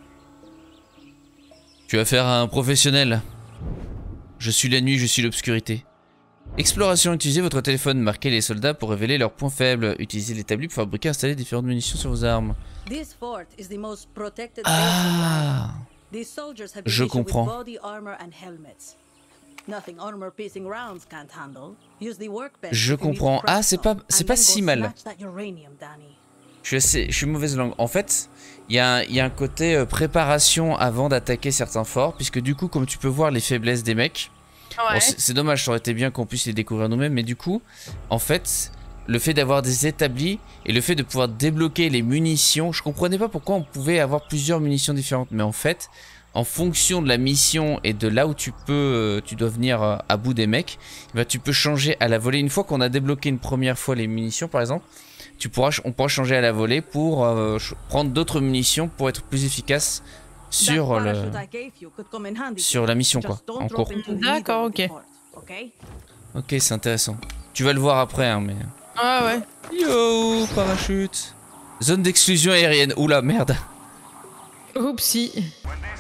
Tu as affaire à un professionnel. Je suis la nuit, je suis l'obscurité. Exploration. Utilisez votre téléphone, marquez les soldats pour révéler leurs points faibles. Utilisez l'établi pour fabriquer et installer différentes munitions sur vos armes. This fort is the most protected Ah, These soldiers have je been issued with comprends. body armor and helmets. Nothing armor-piercing rounds can't handle. Use the workbench Je if you need to comprends. craft Ah, c'est some, pas, c'est and pas then si go mal. snatch that uranium, Danny. Je suis assez, je suis mauvaise langue. En fait, il y, a, y a un côté euh, préparation avant d'attaquer certains forts, puisque du coup, comme tu peux voir les faiblesses des mecs, Ouais. bon, c'est dommage, ça aurait été bien qu'on puisse les découvrir nous-mêmes, mais du coup, en fait, le fait d'avoir des établis et le fait de pouvoir débloquer les munitions, je comprenais pas pourquoi on pouvait avoir plusieurs munitions différentes, mais en fait, en fonction de la mission et de là où tu peux, euh, tu dois venir euh, à bout des mecs, bah, tu peux changer à la volée. Une fois qu'on a débloqué une première fois les munitions, par exemple, tu pourras, on pourra changer à la volée pour euh, prendre d'autres munitions pour être plus efficace sur That le, parachute I gave you could come in handy. sur la mission, quoi, Just don't en drop cours. into the D'accord, middle of ok. the fort, okay? Ok, c'est intéressant. Tu vas le voir après, hein, mais... Ah ouais. Yo, parachute. Zone d'exclusion aérienne. Oula, merde. Oupsie.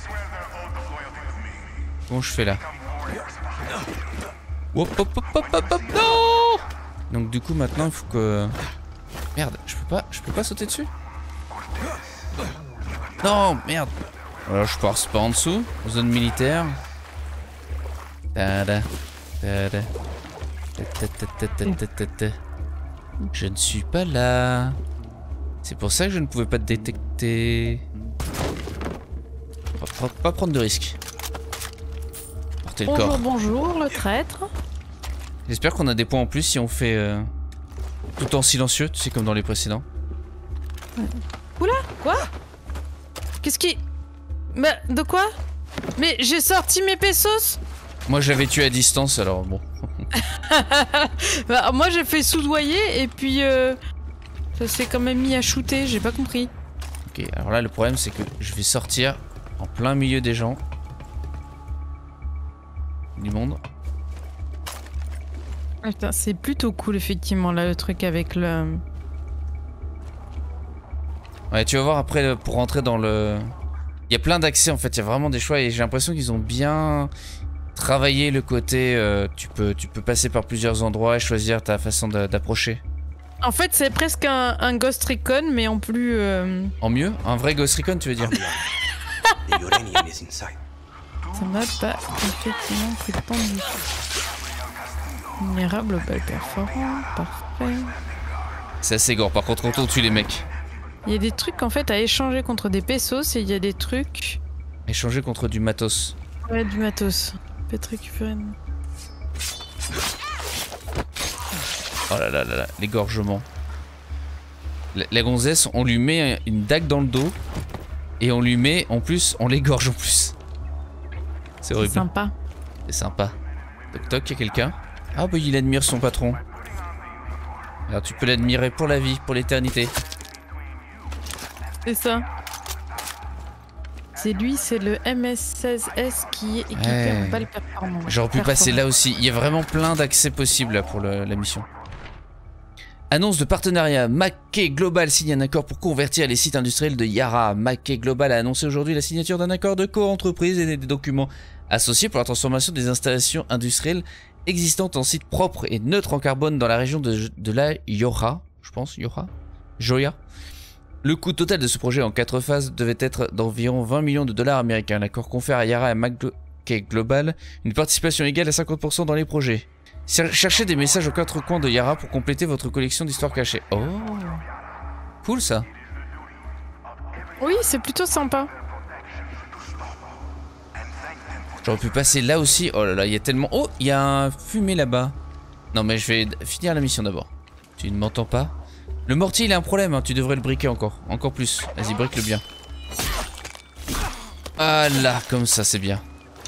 Comment je fais là? Hop, hop, hop, hop, hop, hop, non. Donc du coup, maintenant, il faut que... Merde, je peux pas, je peux pas sauter dessus? Non, merde. Alors, je passe pas en dessous. Zone militaire. Tada, tada. Ta, ta, ta, ta, ta, ta, ta. Je ne suis pas là. C'est pour ça que je ne pouvais pas te détecter. Pas, pas, pas prendre de risques. Porter le Bonjour, corps. bonjour, le traître. J'espère qu'on a des points en plus si on fait euh, tout en silencieux, tu sais, comme dans les précédents. Oula, quoi? Qu'est-ce qui... Mais de quoi? Mais j'ai sorti mes pesos. Moi, je l'avais tué à distance, alors bon. Bah, moi j'ai fait soudoyer et puis euh, ça s'est quand même mis à shooter, j'ai pas compris. Ok, alors là, le problème, c'est que je vais sortir en plein milieu des gens. Du monde. Putain, c'est plutôt cool, effectivement, là, le truc avec le... Ouais, tu vas voir après, pour rentrer dans le... Il y a plein d'accès, en fait, il y a vraiment des choix, et j'ai l'impression qu'ils ont bien travaillé le côté... Euh, tu, peux, tu peux passer par plusieurs endroits et choisir ta façon d'approcher. En fait, c'est presque un, un Ghost Recon, mais en plus... Euh... En mieux? Un vrai Ghost Recon, tu veux dire? Ça m'a pas effectivement pris le temps du tout. Minérable, balle perforant, parfait. C'est assez gore, par contre on tue les mecs. Il y a des trucs en fait à échanger contre des pesos et il y a des trucs... Échanger contre du matos. Ouais, du matos. Peut-être récupérer... Oh là là là là, l'égorgement. La, la gonzesse, on lui met une dague dans le dos et on lui met, en plus, on l'égorge en plus. C'est horrible. C'est sympa. C'est sympa. Toc toc, y'a quelqu'un? Ah bah il admire son patron. Alors tu peux l'admirer pour la vie, pour l'éternité. C'est ça. C'est lui, c'est le M S seize S qui est équipé Ouais. en balle performante. J'aurais pu passer là aussi. Il y a vraiment plein d'accès possibles là, pour le, la mission. Annonce de partenariat. Mackay Global signe un accord pour convertir les sites industriels de Yara. Mackay Global a annoncé aujourd'hui la signature d'un accord de co-entreprise et des documents associés pour la transformation des installations industrielles existantes en sites propres et neutres en carbone dans la région de, de la Joya, je pense, Joya, Joya. Le coût total de ce projet en quatre phases devait être d'environ vingt millions de dollars américains. L'accord confère à Yara et à Mackay Global une participation égale à cinquante pour cent dans les projets. Cherchez des messages aux quatre coins de Yara pour compléter votre collection d'histoires cachées. Oh, cool ça. Oui, c'est plutôt sympa. J'aurais pu passer là aussi. Oh là là, il y a tellement... Oh, il y a un fumée là-bas. Non mais je vais finir la mission d'abord. Tu ne m'entends pas? Le mortier il a un problème, hein. Tu devrais le briquer encore. Encore plus. Vas-y, brique-le bien. Ah là, comme ça c'est bien.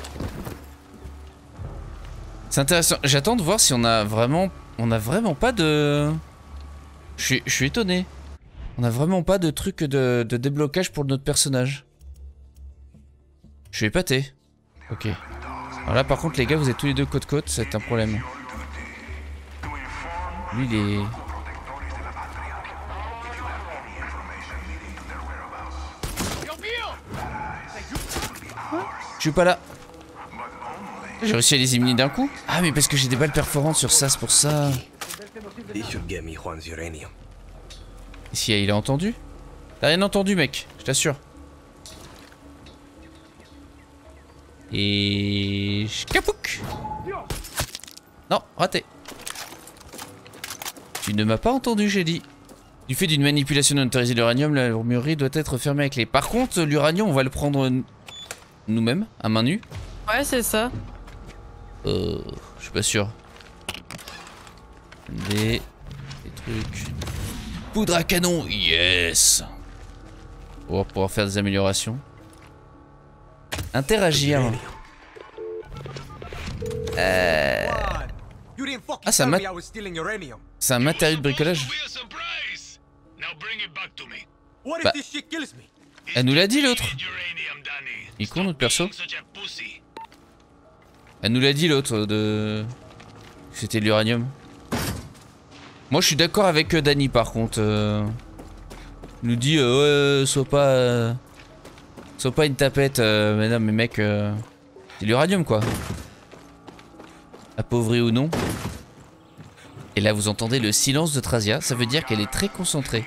C'est intéressant. J'attends de voir si on a vraiment... On a vraiment pas de... Je suis, je suis étonné. On a vraiment pas de truc de, de déblocage pour notre personnage. Je suis épaté. Ok. Alors là par contre les gars, vous êtes tous les deux côte-côte, c'est un problème. Lui il est... Je suis pas là. J'ai réussi à les éliminer d'un coup. Ah mais parce que j'ai des balles perforantes sur ça, c'est pour ça. Si il a entendu? T'as rien entendu mec, je t'assure. Et... Capouk. Non, raté. Tu ne m'as pas entendu, j'ai dit. Du fait d'une manipulation non autorisée de l'uranium, l'armurerie doit être fermée à clé. Par contre, l'uranium, on va le prendre nous-mêmes, à main nue. Ouais, c'est ça. Euh... Je suis pas sûr. Des... Des trucs... Poudre à canon, yes. On va pouvoir faire des améliorations. Interagir. Euh... Ah, c'est un, mat... c'est un matériau de bricolage. Bah... Elle nous l'a dit l'autre. Il est con notre perso. Elle nous l'a dit l'autre de... C'était de l'uranium. Moi je suis d'accord avec euh, Danny par contre. Euh... Il nous dit euh, ouais, sois pas... Euh... Sois pas une tapette, euh... mais non mais mec... Euh... C'est l'uranium quoi. Appauvri ou non. Et là vous entendez le silence de Trazia, ça veut dire qu'elle est très concentrée.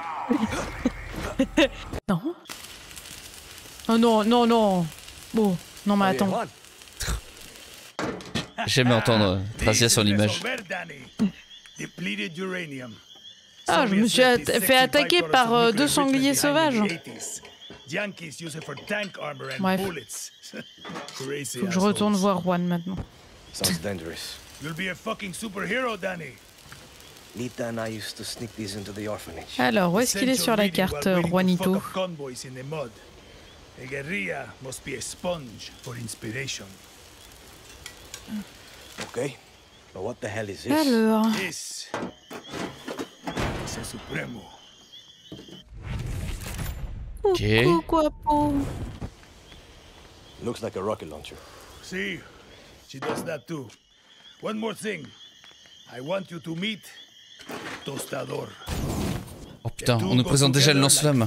Non. Oh non, non, non. Bon, non mais attends. J'aime entendre euh, Trazia sur l'image. Ah, je me suis at fait attaquer par euh, deux sangliers sauvages. Bref. Faut que je retourne voir Juan maintenant. Sounds dangerous. You'll be a fucking superhero, Danny. Nita and I used to sneak these into the orphanage. Alors, où est-ce qu'il est sur la carte, Juanito? A guerrilla must be a sponge for inspiration. Okay, but what the hell is this? Alors. This is a Supremo. Okay. Coucou, guapo. Looks like a rocket launcher. See, she does that too. One more thing. I want you to meet Tostador. Oh putain, on nous présente déjà le lance-flamme.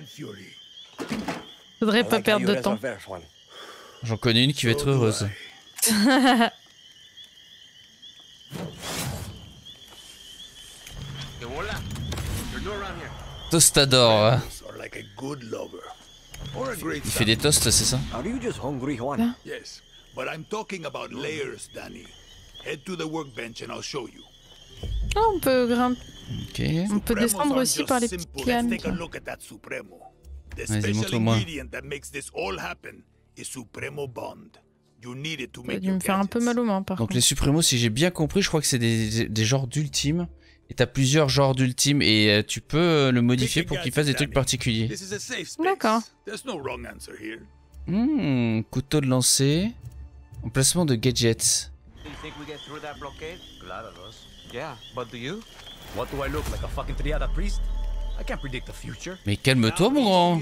Faudrait pas perdre de temps. J'en connais une qui va être heureuse. Tostador. Il fait des toasts, c'est ça? Are you just hungry, Juan? Yes, but I'm talking about layers, Danny. Head to the workbench and I'll show you. Ah, on peut grimper. Ok. On peut descendre aussi par les petites lianes. Vas-y, montre-moi. Ça a dû me faire un peu mal aux mains, par Donc contre. les Supremos, si j'ai bien compris, je crois que c'est des, des genres d'ultimes. Et t'as plusieurs genres d'ultimes et euh, tu peux euh, le modifier pour qu'il fasse des trucs particuliers. D'accord. Hmm, couteau de lancer. Emplacement de gadgets. Yeah, but do you? What do I look like, a fucking triada priest? I can't predict the future. Mais calme-toi, mon grand.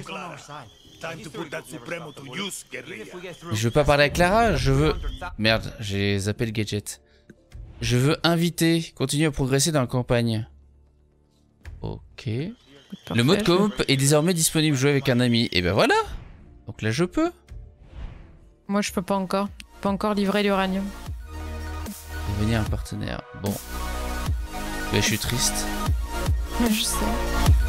Je veux pas parler à Clara, je veux... Merde, j'ai zappé le gadget. Je veux inviter, continuer à progresser dans la campagne. Ok. Le mode coop est désormais disponible, jouer avec un ami. Et ben voilà. Donc là, je peux. Moi, je peux pas encore. Pas encore livrer l'uranium. Devenir un partenaire. Bon. Ouais, je suis triste. Je sais.